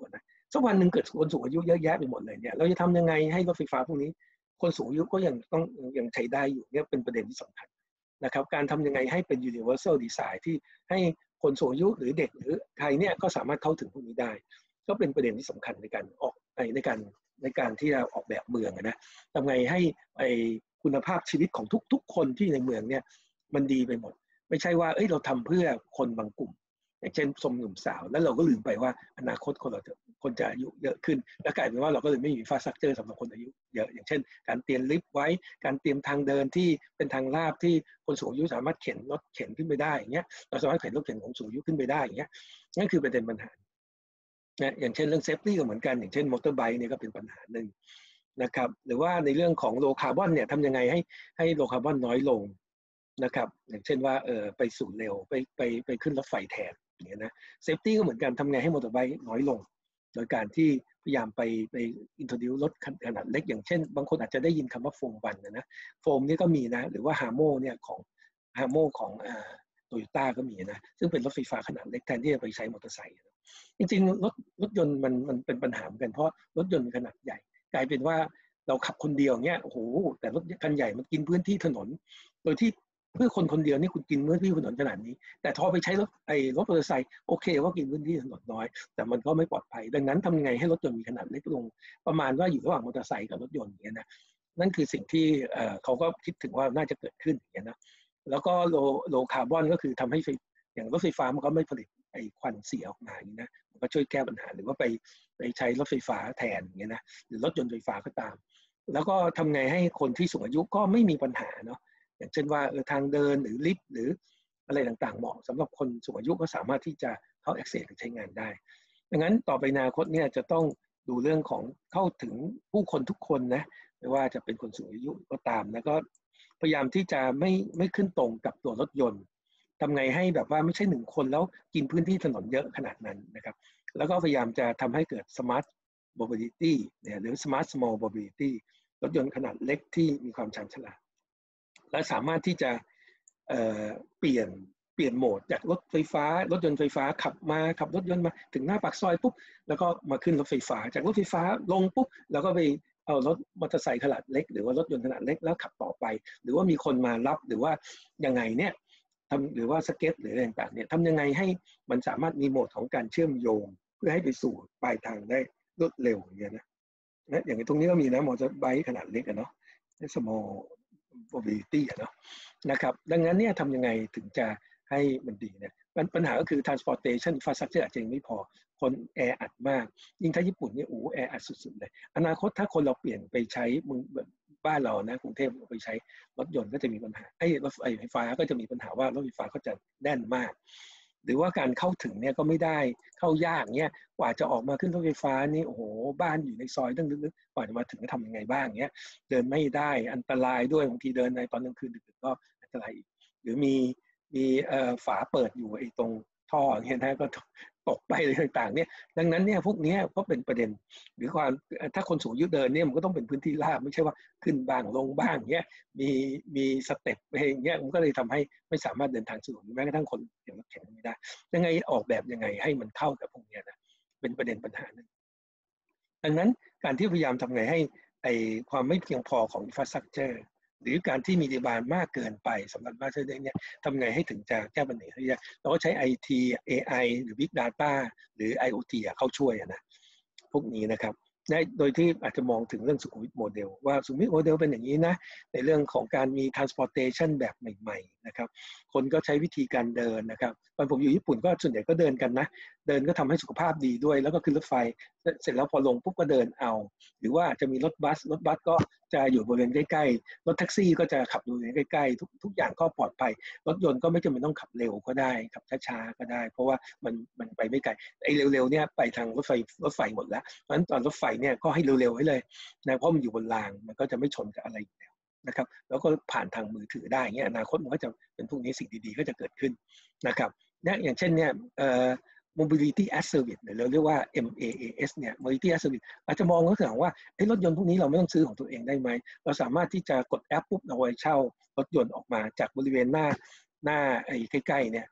สักวันหนึ่งเกิดคนสูงอายุเยอะแยะไปหมดเลยเนี่ยเราจะทำยังไงให้รถไฟฟ้าพวกนี้คนสูงอายุก็ยังต้องยังใช้ได้อยู่เนี่ยเป็นประเด็นที่สำคัญนะครับการทำยังไงให้เป็น universal design ที่ให้คนสูงอายุหรือเด็กหรือใครเนี่ยก็สามารถเข้าถึงพวกนี้ได้ก็เป็นประเด็นที่สำคัญในการออกในการในการที่จะออกแบบเมืองนะทำไงให้ไอคุณภาพชีวิตของทุกๆคนที่ในเมืองเนี่ยมันดีไปหมดไม่ใช่ว่าเอ้ยเราทำเพื่อคนบางกลุ่มอย่างเช่นสมหนุ่มสาวแล้วเราก็ลืมไปว่าอนาคตคนเราจะคนจะอายุเยอะขึ้นและกลายเป็นว่าเราก็เลยไม่มีอินฟราสตรัคเจอร์สำหรับคนอายุเยอะอย่างเช่นการเตรียมลิฟต์ไว้การเตรียมทางเดินที่เป็นทางลาดที่คนสูงอายุสามารถเข็นรถเข็นขึ้นไปได้อย่างเงี้ยเราสามารถเข็นรถเข็นของสูงอายุขึ้นไปได้อย่างเงี้ยนั่นคือประเด็นปัญหานะอย่างเช่นเรื่องเซฟตี้ก็เหมือนกันอย่างเช่นมอเตอร์ไบค์เนี่ยก็เป็นปัญหาหนึ่งนะครับหรือว่าในเรื่องของโลคาร์บอนเนี่ยทำยังไงให้ให้โลคาร์บอนน้อยลงนะครับอย่างเช่นว่าเออไปสู่เร็วไปไปไปขึ้นรถไฟแทนอย่างเงี้ยนะเซฟตี้ก็เหมือนกันทำไงให้มอเตอร์ไบค์น้อยลงโดยการที่พยายามไปไปอินโทรดิวรถขนาดเล็กอย่างเช่นบางคนอาจจะได้ยินคำว่าโฟมวันนะนะโฟมนี่ก็มีนะหรือว่าฮาร์โมเนี่ยของฮาร์โมของอ่าโตโยต้าก็มีนะซึ่งเป็นรถไฟฟ้าขนาดเล็กแทนที่จะไปใช้มอเตอร์ไซค์จริงๆรถรถยนต์มันมันเป็นปัญหาเหมือนกันเพราะรถยนต์ขนาดใหญ่กลายเป็นว่าเราขับคนเดียวเนี้ยโอ้โหแต่รถคันใหญ่มันกินพื้นที่ถนนโดยที่เพื่อคนคนเดียวนี่คุณกินพื้นที่ถนนขนาดนี้แต่พอไปใช้รถไอ้รถมอเตอร์ไซค์โอเคว่ากินพื้นที่ถนนน้อยแต่มันก็ไม่ปลอดภัยดังนั้นทำยังไงให้รถยนต์มีขนาดเล็กลงประมาณว่าอยู่ระหว่างมอเตอร์ไซค์กับรถยนต์อย่างเงี้ยนะนั่นคือสิ่งที่เอ่อเขาก็คิดถึงว่าน่าจะเกิดขึ้นอย่างเงี้ยนะแล้วก็โลโลคาร์บอนก็คือทำให้อย่างรถไฟฟ้ามันก็ไม่ผลิตไอ้ควันเสียออกมาอย่างนี้นะมันก็ช่วยแก้ปัญหาหรือว่าไปไปใช้รถไฟฟ้าแทนอย่างเงี้ยนะหรือรถยนต์ไฟฟ้าก็ตามแล้วก็ทำไงให้คนที่สูงอายุก็ไม่มีปัญหาเนาะอย่างเช่นว่าเออทางเดินหรือลิฟต์หรืออะไรต่างๆเหมาะสำหรับคนสูงอายุก็สามารถที่จะเข้า access หรือใช้งานได้ดังนั้นต่อไปอนาคตเนี่ยจะต้องดูเรื่องของเข้าถึงผู้คนทุกคนนะไม่ว่าจะเป็นคนสูงอายุก็ตามแล้วก็พยายามที่จะไม่ไม่ขึ้นตรงกับตัวรถยนต์ทำไงให้แบบว่าไม่ใช่หนึ่งคนแล้วกินพื้นที่ถนนเยอะขนาดนั้นนะครับแล้วก็พยายามจะทำให้เกิด smart mobility เนี่ยหรือ smart small mobility รถยนต์ขนาดเล็กที่มีความชาญฉลาดและสามารถที่จะเอ่อเปลี่ยนเปลี่ยนโหมดจากรถไฟฟ้ารถยนต์ไฟฟ้าขับมาขับรถยนต์มาถึงหน้าปากซอยปุ๊บแล้วก็มาขึ้นรถไฟฟ้าจากรถไฟฟ้าลงปุ๊บแล้วก็ไปเอารถมอเตอร์ไซค์ขนาดเล็กหรือว่ารถยนต์ขนาดเล็กแล้วขับต่อไปหรือว่ามีคนมารับหรือว่ายังไงเนี่ยทำหรือว่าสเก็ตหรืออะไรต่างๆเนี่ยทำยังไงให้มันสามารถมีโหมดของการเชื่อมโยงเพื่อให้ไปสู่ปลายทางได้รวดเร็วอย่างเงี้ยนะนะอย่างตรงนี้ก็มีนะมอเตอร์ไบค์ขนาดเล็กอะเนาะ small mobility อะเนาะนะครับดังนั้นเนี่ยทำยังไงถึงจะให้มันดีเนี่ยปัญหาก็คือ transportation infrastructure อาจจะยังไม่พอคนแออัดมากยิ่งถ้าญี่ปุ่นเนี่ยโอ้แออัดสุดๆเลยอนาคตถ้าคนเราเปลี่ยนไปใช้มึงบ้านเรานะกรุงเทพไปใช้รถยนต์ก็จะมีปัญหาไอ้รถไฟฟ้าก็จะมีปัญหาว่ารถไฟฟ้าก็จะแน่นมากหรือว่าการเข้าถึงเนี่ยก็ไม่ได้เข้ายากเนี่ยกว่าจะออกมาขึ้นรถไฟฟ้านี่โอ้โหบ้านอยู่ในซอยตั้งลึกๆกว่าจะมาถึงทำยังไงบ้างเนี้ยเดินไม่ได้อันตรายด้วยบางทีเดินในตอนกลางคืนดึกๆก็อันตรายอีกหรือมีมีเอ่อฝาเปิดอยู่ไอ้ตรงท่ออย่างเงี้ยนะก็ตกไปอะไรต่างๆเนี่ยดังนั้นเนี่ยพวกนี้ก็เป็นประเด็นหรือความถ้าคนสูงอายุเดินเนี่ยมันก็ต้องเป็นพื้นที่ราบไม่ใช่ว่าขึ้นบ้างลงบ้างเงี้ยมีมีสเต็ปอะไรอย่างเงี้ยมันก็เลยทำให้ไม่สามารถเดินทางสะดวกแม้กระทั่งคนเข็นรถเข็นไม่ได้ยังไงออกแบบยังไงให้มันเข้ากับพวกนี้นะเป็นประเด็นปัญหาหนึ่งดังนั้นการที่พยายามทำไงให้ไอความไม่เพียงพอของ infrastructure หรือการที่มีดีมานด์มากเกินไปสำหรับบ้านเรือนเนี่ยทำไงให้ถึงจะแก้ปัญหาได้เราก็ใช้ ไอ ที เอ ไอ หรือ Big Data หรือ ไอ โอ ที เข้าช่วยนะพวกนี้นะครับโดยที่อาจจะมองถึงเรื่องสุขุมวิทโมเดลว่าสุขุมวิทโมเดลเป็นอย่างนี้นะในเรื่องของการมี transportation แบบใหม่ๆนะครับคนก็ใช้วิธีการเดินนะครับตอนผมอยู่ญี่ปุ่นก็ส่วนใหญ่ก็เดินกันนะเดินก็ทำให้สุขภาพดีด้วยแล้วก็ขึ้นรถไฟเสร็จแล้วพอลงปุ๊บก็เดินเอาหรือว่าจะมีรถบัสรถบัสก็จะอยู่บริเวณใกล้ๆรถแท็กซี่ก็จะขับอยู่ใกล้ๆทุกทุกอย่างก็ปลอดภัยรถยนต์ก็ไม่จำเป็นต้องขับเร็วก็ได้ขับช้าๆก็ได้เพราะว่ามันมันไปไม่ไกลไอ้เร็วๆเนี่ยไปทางรถไฟรถไฟหมดแล้วเพราะฉะนั้นตอนรถไฟเนี่ยก็ให้เร็วๆให้เลยนะเพราะมันอยู่บนรางมันก็จะไม่ชนกับอะไรอยู่แล้วนะครับแล้วก็ผ่านทางมือถือได้เงี้ยอนาคตมันก็จะเป็นพวกนี้สิ่งดีๆก็จะเกิดขึ้นนะครับเนี่ยอย่างเช่นเนี่ยเอ่อ mobility as service เราเรียกว่า เอ็ม เอ เอ เอส เนี่ย mobility as service อาจจะมองก็คือว่าไอ้รถยนต์พวกนี้เราไม่ต้องซื้อของตัวเองได้ไหมเราสามารถที่จะกดแอปปุ๊บเราไปเช่ารถยนต์ออกมาจากบริเวณหน้าหน้าไอ้ใกล้ๆเนี่ย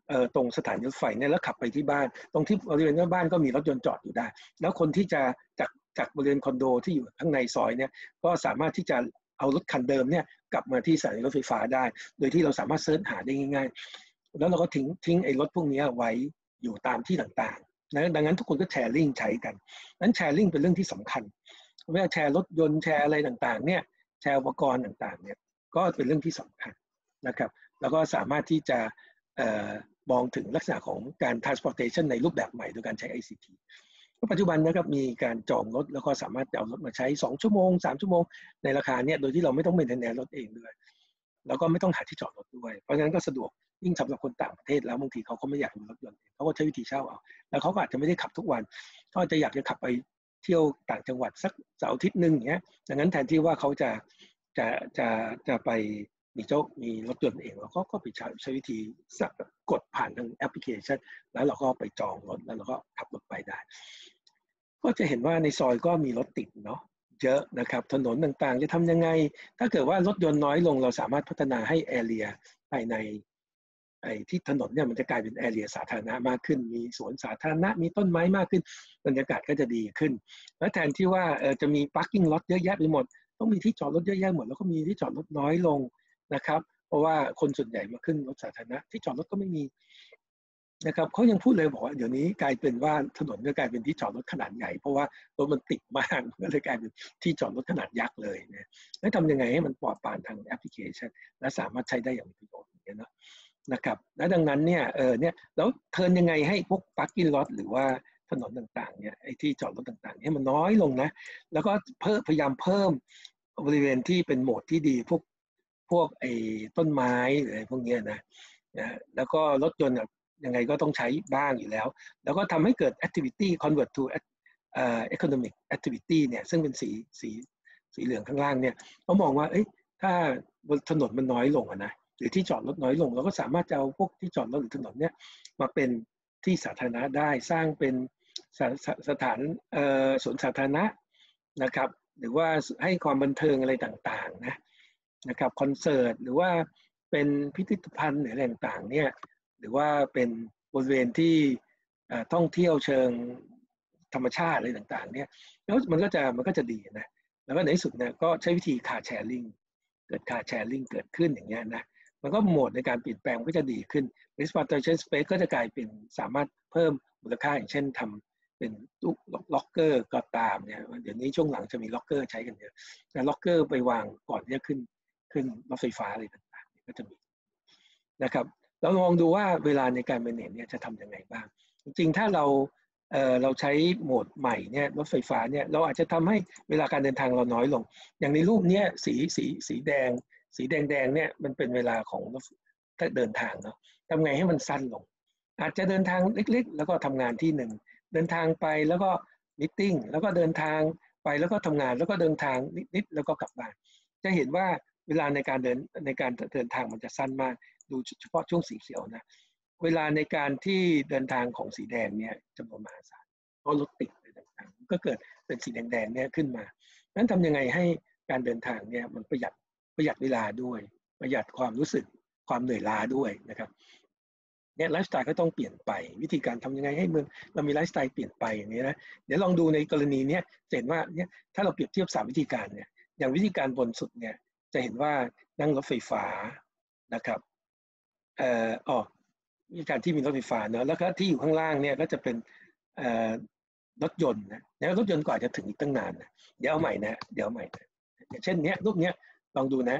เอ่อตรงสถานีรถไฟเนี่ยแล้วขับไปที่บ้านตรงที่บริเวณหน้าบ้านก็มีรถยนต์จอดอยู่ได้แล้วคนที่จะจากจากบริเวณคอนโดที่อยู่ข้างในซอยเนี่ยก็สามารถที่จะเอารถคันเดิมเนี่ยกลับมาที่สถานีรถไฟฟ้าได้โดยที่เราสามารถเสิร์ชหาได้ง่ายๆแล้วเราก็ทิ้งทิ้งไอ้รถพวกนี้ไว้อยู่ตามที่ต่างๆนะดังนั้นทุกคนก็แชร์ลิงก์ใช้กันนั้นแชร์ลิงก์เป็นเรื่องที่สำคัญเวลาแชร์รถยนต์แชร์อะไรต่างๆเนี่ยแชร์อุปกรณ์ต่างๆเนี่ยก็เป็นเรื่องที่สำคัญนะครับแล้วก็สามารถที่จะมองถึงลักษณะของการ transportation ในรูปแบบใหม่โดยการใช้ ไอ ซี ที ปัจจุบันนะครับมีการจองรถแล้วก็สามารถเอารถมาใช้สองชั่วโมงสามชั่วโมงในราคาเนี่ยโดยที่เราไม่ต้องเมนเทนแนนซ์รถเองด้วยแล้วก็ไม่ต้องหาที่จอดรถด้วยเพราะฉะนั้นก็สะดวกยิ่งสำหรับคนต่างประเทศแล้วบางทีเขาก็ไม่อยากมีรถยนต์เขาก็ใช้วิธีเช่าเอาแล้วเขาก็อาจจะไม่ได้ขับทุกวันเขาจะอยากจะขับไปเที่ยวต่างจังหวัดสักเสาร์อาทิตย์นึงอย่างเงี้ยดังนั้นแทนที่ว่าเขาจะจะจะจะไปมีเจ้ามีรถยนต์เองเราก็ก็ไปใช้ใช้วิธีกดผ่านทางแอปพลิเคชันแล้วเราก็ไปจองรถแล้วเราก็ขับรถไปได้ก็จะเห็นว่าในซอยก็มีรถติดเนาะเยอะนะครับถนนต่างๆจะทำยังไงถ้าเกิดว่ารถยนต์น้อยลงเราสามารถพัฒนาให้แอเรียภายในไอ้ที่ถนนเนี่ยมันจะกลายเป็นแอเรียสาธารณะมากขึ้นมีสวนสาธารณะมีต้นไม้มากขึ้นบรรยากาศก็จะดีขึ้นและแทนที่ว่าเออจะมี parking lot เยอะแยะไปหมดต้องมีที่จอดรถเยอะแยะหมดแล้วก็มีที่จอดรถน้อยลงนะครับเพราะว่าคนส่วนใหญ่มาขึ้นรถสาธารณะที่จอดรถก็ไม่มีนะครับเขายังพูดเลยบอกว่าเดี๋ยวนี้กลายเป็นว่าถนนก็กลายเป็นที่จอดรถขนาดใหญ่เพราะว่ารถมันติดมากก็เลยกลายเป็นที่จอดรถขนาดยักษ์เลยนะแล้วทำยังไงให้มันปลอดปานทางแอปพลิเคชันและสามารถใช้ได้อย่างมีประโยชน์อย่างนี้นะนะครับและดังนั้นเนี่ยเออเนี่ยแล้วเทิร์นยังไงให้พวก parking lot หรือว่าถนนต่างๆเนี่ยไอ้ที่จอดรถต่างๆเนี่ยมันน้อยลงนะแล้วก็เพิ่มพยายามเพิ่มบริเวณที่เป็นโหมดที่ดีพวกพวกไอ้ต้นไม้หรืออะไรพวกนี้นะนะแล้วก็รถยนต์ยังไงก็ต้องใช้บ้างอยู่แล้วแล้วก็ทำให้เกิด activity convert to uh, economic activity เนี่ยซึ่งเป็นสีสีสีเหลืองข้างล่างเนี่ยเขามองว่าเอ้ยถ้าถนนมันน้อยลงนะหรือที่จอดรถน้อยลงเราก็สามารถจะเอาพวกที่จอดรถหรือถนนเนี่ยมาเป็นที่สาธารณะได้สร้างเป็นส, ส, สถานสวนสาธารณะนะครับหรือว่าให้ความบันเทิงอะไรต่างๆนะนะครับคอนเสิร์ตหรือว่าเป็นพิพิธภัณฑ์หรืออะไรต่างๆเนี่ยหรือว่าเป็นบริเวณที่ท่องเที่ยวเชิงธรรมชาติอะไรต่างๆเนี่ยแล้วมันก็จะมันก็จะดีนะแล้วก็ในที่สุดเนี่ยก็ใช้วิธีคาร์แชร์ลิงเกิดคาร์แชร์ลิงเกิดขึ้นอย่างเงี้ยนะมันก็โหมดในการเปลี่ยนแปลงก็จะดีขึ้น Transportation Space ก็จะกลายเป็นสามารถเพิ่มมูลค่าอย่างเช่นทำเป็นตู้ล็อกเกอร์ก็ตามเนี่ยเดี๋ยวนี้ช่วงหลังจะมีล็อกเกอร์ใช้กันเยอะแต่ล็อกเกอร์ไปวางก่อนที่จะขึ้นขึ้นรถไฟฟ้าอะไรต่างๆก็จะมีนะครับเราลองดูว่าเวลาในการ manage เนี่ยจะทำยังไงบ้างจริงๆถ้าเราเอ่อเราใช้โหมดใหม่เนี่ยรถไฟฟ้าเนี่ยเราอาจจะทำให้เวลาการเดินทางเราน้อยลงอย่างในรูปเนี้ยสีสีสีแดงสีแดงๆเนี่ยมันเป็นเวลาของถ้าเดินทางเนาะทำไงให้มันสั้นลงอาจจะเดินทางเล็กๆแล้วก็ทำงานที่หนึ่งเดินทางไปแล้วก็มิทติ้งแล้วก็เดินทางไปแล้วก็ทำงานแล้วก็เดินทางนิดๆแล้วก็กลับบ้านจะเห็นว่าเวลาในการเดินในการเดินทางมันจะสั้นมากดูเฉพาะช่วงสีเขียวนะเวลาในการที่เดินทางของสีแดงเนี่ยจำนวนมหาศาลเพราะรถติดอะไรต่างๆก็เกิดเป็นสีแดงๆเนี่ยขึ้นมานั้นทำยังไงให้การเดินทางเนี่ยมันประหยัดประหยัดเวลาด้วยประหยัดความรู้สึกความเหนื่อยล้าด้วยนะครับเนี่ยไลฟ์สไตล์ก็ต้องเปลี่ยนไปวิธีการทำยังไงให้เมืองเรามีไลฟ์สไตล์เปลี่ยนไปอย่างนี้นะเดี๋ยวลองดูในกรณีนี้เห็นว่าเนี่ยถ้าเราเปรียบเทียบสามวิธีการเนี่ยอย่างวิธีการบนสุดเนี่ยจะเห็นว่านั่งรถไฟฟ้านะครับเอ่ออ๋อวิธีการที่มีรถไฟฟ้าเนอะแล้วก็ที่อยู่ข้างล่างเนี่ยก็จะเป็นเอ่อรถยนต์นะแล้วรถยนต์กว่าจะถึงอีกตั้งนานนะเดี๋ยวเอาใหม่นะเดี๋ยวเอาใหม่นะอย่างเช่นเนี้ยรูปเนี้ยลองดูนะ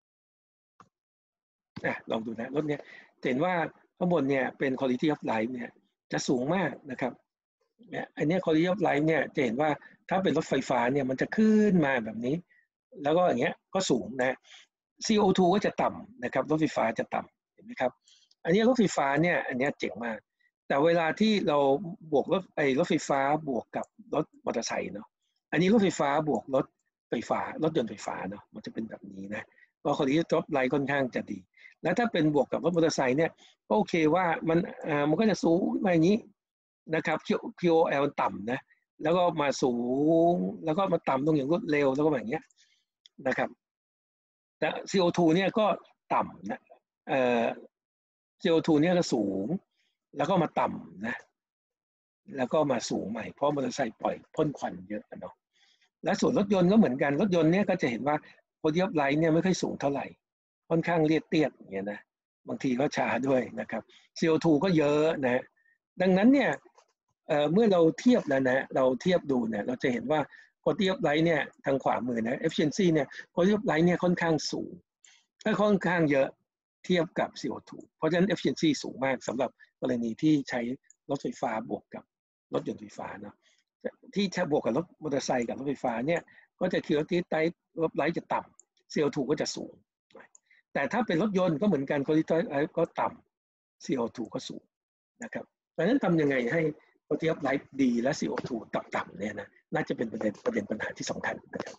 อ่ะลองดูนะรถเนี้ยเห็นว่าข้างบนเนี่ยเป็น quality of life เนี่ยจะสูงมากนะครับเนี่ยอันนี้ quality of life เนี่ยจะเห็นว่าถ้าเป็นรถไฟฟ้าเนี่ยมันจะขึ้นมาแบบนี้แล้วก็อย่างเงี้ยก็สูงนะ ซี โอ ทู ก็จะต่ำนะครับรถไฟฟ้าจะต่ำเห็นไหมครับอันนี้รถไฟฟ้าเนี่ยอันนี้เจ๋งมากแต่เวลาที่เราบวกรถไอ้รถไฟฟ้าบวกกับรถมอเตอร์ไซค์เนาะอันนี้รถไฟฟ้าบวกรถไฟฟ้ารถยนต์ไฟฟ้าเนาะมันจะเป็นแบบนี้นะก็คนที่ท็อปไลน์ค่อนข้างจะดีแล้วถ้าเป็นบวกกับรถมอเตอร์ไซค์เนี่ยก็โอเคว่ามันอ่ามันก็จะสูงมาอย่างนี้นะครับ คิว โอ แอล ต่ำนะแล้วก็มาสูงแล้วก็มาต่ำลงอย่างรวดเร็วแล้วก็แบบอย่างเงี้ยนะครับแต่ ซี โอ ทู เนี่ยก็ต่ำนะเอ่อซี โอ ทู เนี่ยก็สูงแล้วก็มาต่ำนะแล้วก็มาสูงใหม่เพราะมอเตอร์ไซค์ปล่อยพ่นควันเยอะเนาะและส่วนรถยนต์ก็เหมือนกันรถยนต์เนี่ยก็จะเห็นว่าโพลีออฟไลท์เนี่ยไม่ค่อยสูงเท่าไหร่ค่อนข้างเรียดเตี้ยอย่างเงี้ยนะบางทีก็ช้าด้วยนะครับ ซี โอ ทู ก็เยอะนะดังนั้นเนี่ย เ, เมื่อเราเทียบแล้วนะเราเทียบดูเนี่ยเราจะเห็นว่า quality of life เนี่ยทางขวามือนะ efficiency เนี่ย quality of life เนี่ยค่อนข้างสูงก็ค่อนข้างเยอะเทียบกับ ซี โอ ทู เพราะฉะนั้น efficiency สูงมากสำหรับกรณีที่ใช้รถไฟฟ้าบวกกับรถยนต์ไฟฟ้าเนาะที่ใช้บวกกับรถมอเตอร์ไซค์กับรถไฟฟ้าเนี่ยก็จะ quality of life จะต่ำ ซี โอ ทู ก็จะสูงแต่ถ้าเป็นรถยนต์ก็เหมือนกัน quality of life ก็ต่ำ ซี โอ ทู ก็สูงนะครับเพราะฉะนั้นทำยังไงให้quality of life ดีและ ซี โอ ทู ต่ำๆเนี่ยนะน่าจะเป็นประเด็นประเด็นปัญหาที่สำคัญนะครับ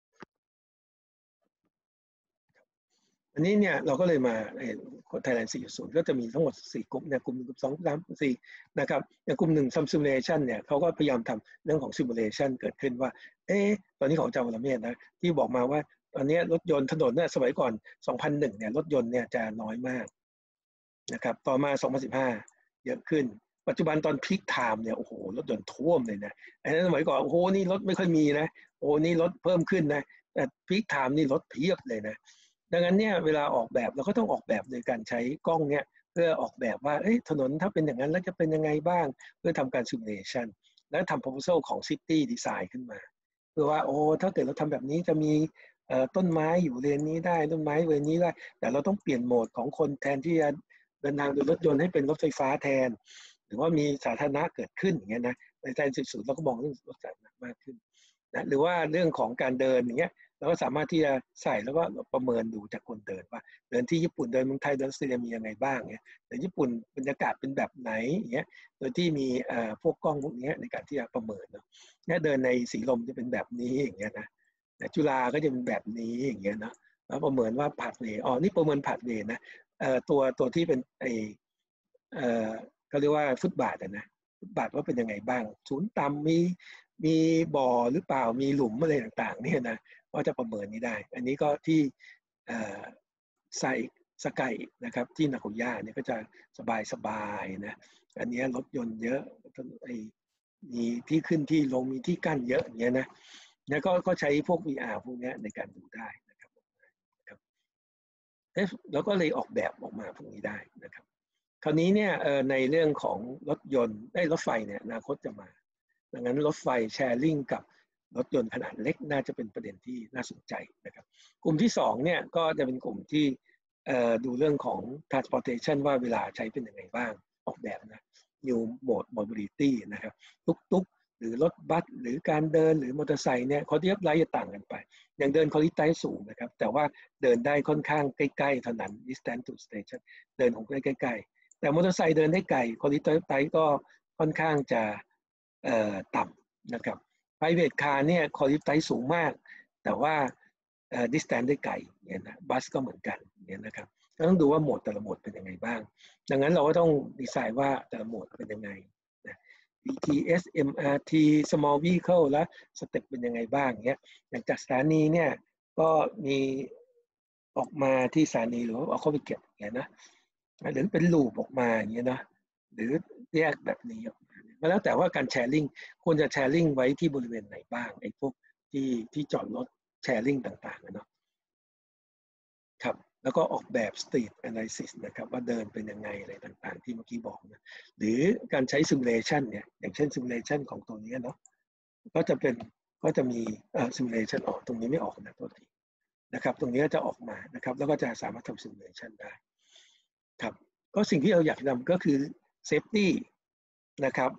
อันนี้เนี่ยเราก็เลยมา Thailand สี่จุดศูนย์ ก็จะมีทั้งหมดสี่กลุ่มเนี่ยกลุ่มหนึ่งกลุ่มสองกลุ่มสามกลุ่มสี่นะครับอย่างกลุ่มหนึ่ง simulation เนี่ยเขาก็พยายามทำเรื่องของ simulation เกิดขึ้นว่าเอ๊ะตอนนี้ของอาจารย์วรเมธนะที่บอกมาว่าตอนนี้รถยนต์ถนนเนี่ยสมัยก่อนสองพันหนึ่งเนี่ยรถยนต์เนี่ยจะน้อยมากนะครับต่อมาสองพันสิบห้าเยอะขึ้นปัจจุบันตอนพีคไทม์เนี่ยโอ้โหรถยนต์ท่วมเลยนะอันนั้นสมัยก่อนโอ้โหนี่รถไม่ค่อยมีนะโอ้นี่รถเพิ่มขึ้นนะแต่พีคไทม์นี่รถเพียบเลยนะดังนั้นเนี่ยเวลาออกแบบเราก็ต้องออกแบบโดยการใช้กล้องเนี่ยเพื่อออกแบบว่าเอ้ยถนนถ้าเป็นอย่างนั้นแล้วจะเป็นยังไงบ้างเพื่อทำการ simulation แล้วทำ proposal ของ city design ขึ้นมาเพื่อว่าโอ้ถ้าเกิดเราทำแบบนี้จะมีต้นไม้อยู่เลนนี้ได้ต้นไม้เลนนี้ได้แต่เราต้องเปลี่ยนโหมดของคนแทนที่จะเดินทางโดยรถยนต์ให้เป็นรถไฟฟ้าแทนหรือว่ามีสาธารณะเกิดขึ้นอย่างเงี้ยนะในไทยสุดๆเราก็มองเรื่องรถสาธารณะมากขึ้นนะหรือว่าเรื่องของการเดินอย่างเงี้ยเราก็สามารถที่จะใส่แล้วก็ประเมินดูจากคนเดินว่าเดินที่ญี่ปุ่นเดินเมืองไทยเดินออสเตรเลียมียังไงบ้างเงี้ยแต่ญี่ปุ่นบรรยากาศเป็นแบบไหนอย่างเงี้ยโดยที่มีเอ่อพวกกล้องพวกนี้ในการที่จะประเมินเนาะเนี่ยเดินในสีลมจะเป็นแบบนี้อย่างเงี้ยนะจุฬาก็จะเป็นแบบนี้อย่างเงี้ยนะแล้วประเมินว่าผ่านเวย์อ๋อนี่ประเมินผ่านเวย์นะเอ่อตัวตัวที่เป็นไอเอ่อเขาเรียกว่าฟุตบาทนะฟุตบาทว่าเป็นยังไงบ้างศูนย์ต่ำมีมีบ่อหรือเปล่ามีหลุมอะไรต่างๆเนี่ยนะก็จะประเมินนี้ได้อันนี้ก็ที่ไซสกายนะครับที่นาโกย่าเนี่ยก็จะสบายสบายนะอันนี้รถยนต์เยอะไอมีที่ขึ้นที่ลงมีที่กั้นเยอะอย่างเงี้ยนะแล้วก็ก็ใช้พวก วี อาร์ พวกนี้ในการดูได้นะครับครับแล้วก็เลยออกแบบออกมาพวกนี้ได้นะครับคราวนี้เนี่ยในเรื่องของรถยนต์ได้รถไฟเนี่ยอนาคตจะมาดังนั้นรถไฟแชร์ลิงกับรถยนต์ขนาดเล็กน่าจะเป็นประเด็นที่น่าสนใจนะครับกลุ่มที่สองเนี่ยก็จะเป็นกลุ่มที่ดูเรื่องของ transportation ว่าเวลาใช้เป็นยังไงบ้างออกแบบนะ new mode mobility นะครับตุ๊กๆหรือรถบัสหรือการเดินหรือมอเตอร์ไซค์เนี่ยคอร์ดิเอฟไลท์จะต่างกันไปอย่างเดินคอร์ดิไลท์สูงนะครับแต่ว่าเดินได้ค่อนข้างใกล้ๆเท่านั้น distance to station เดินของใกล้ๆแต่มอเตอร์ไซค์เดินได้ไกลคอร์ดิไลท์ก็ค่อนข้างจะต่ำนะครับprivate car เนี่ย quality สูงมากแต่ว่า distance ได้ไกลเนี่ยนะบัสก็เหมือนกันเนี่ยนะครับก็ต้องดูว่าโหมดแต่ละโหมดเป็นยังไงบ้างดังนั้นเราก็ต้องดีไซน์ว่าแต่ละโหมดเป็นยังไงนะ บี ที เอส เอ็ม อาร์ ที small vehicle และสเต็ปเป็นยังไงบ้างเงี้ยอย่างจากสถานีเนี่ยก็มีออกมาที่สถานีหรือว่าเอาเข้าไปเก็บอย่างเงี้ยนะหรือเป็นลูปออกมาอย่างเงี้ยนะหรือแยกแบบนี้มาแล้วแต่ว่าการแชร์ลิงควรจะแชร์ลิงไว้ที่บริเวณไหนบ้างไอ้พวกที่ที่จอดรถแชร์ลิงต่างๆเนาะครับแล้วก็ออกแบบ Street Analysis นะครับว่าเดินเป็นยังไงอะไรต่างๆที่เมื่อกี้บอกนะหรือการใช้ Simulation เนี่ยอย่างเช่น Simulation ของตัวนี้เนาะก็จะเป็นก็จะมีเอ่อ Simulation ออกตรงนี้ไม่ออกนะตัวทีนะครับตรงนี้จะออกมานะครับแล้วก็จะสามารถทำ Simulation ได้ครับก็สิ่งที่เราอยากทำก็คือ Safety นะครับ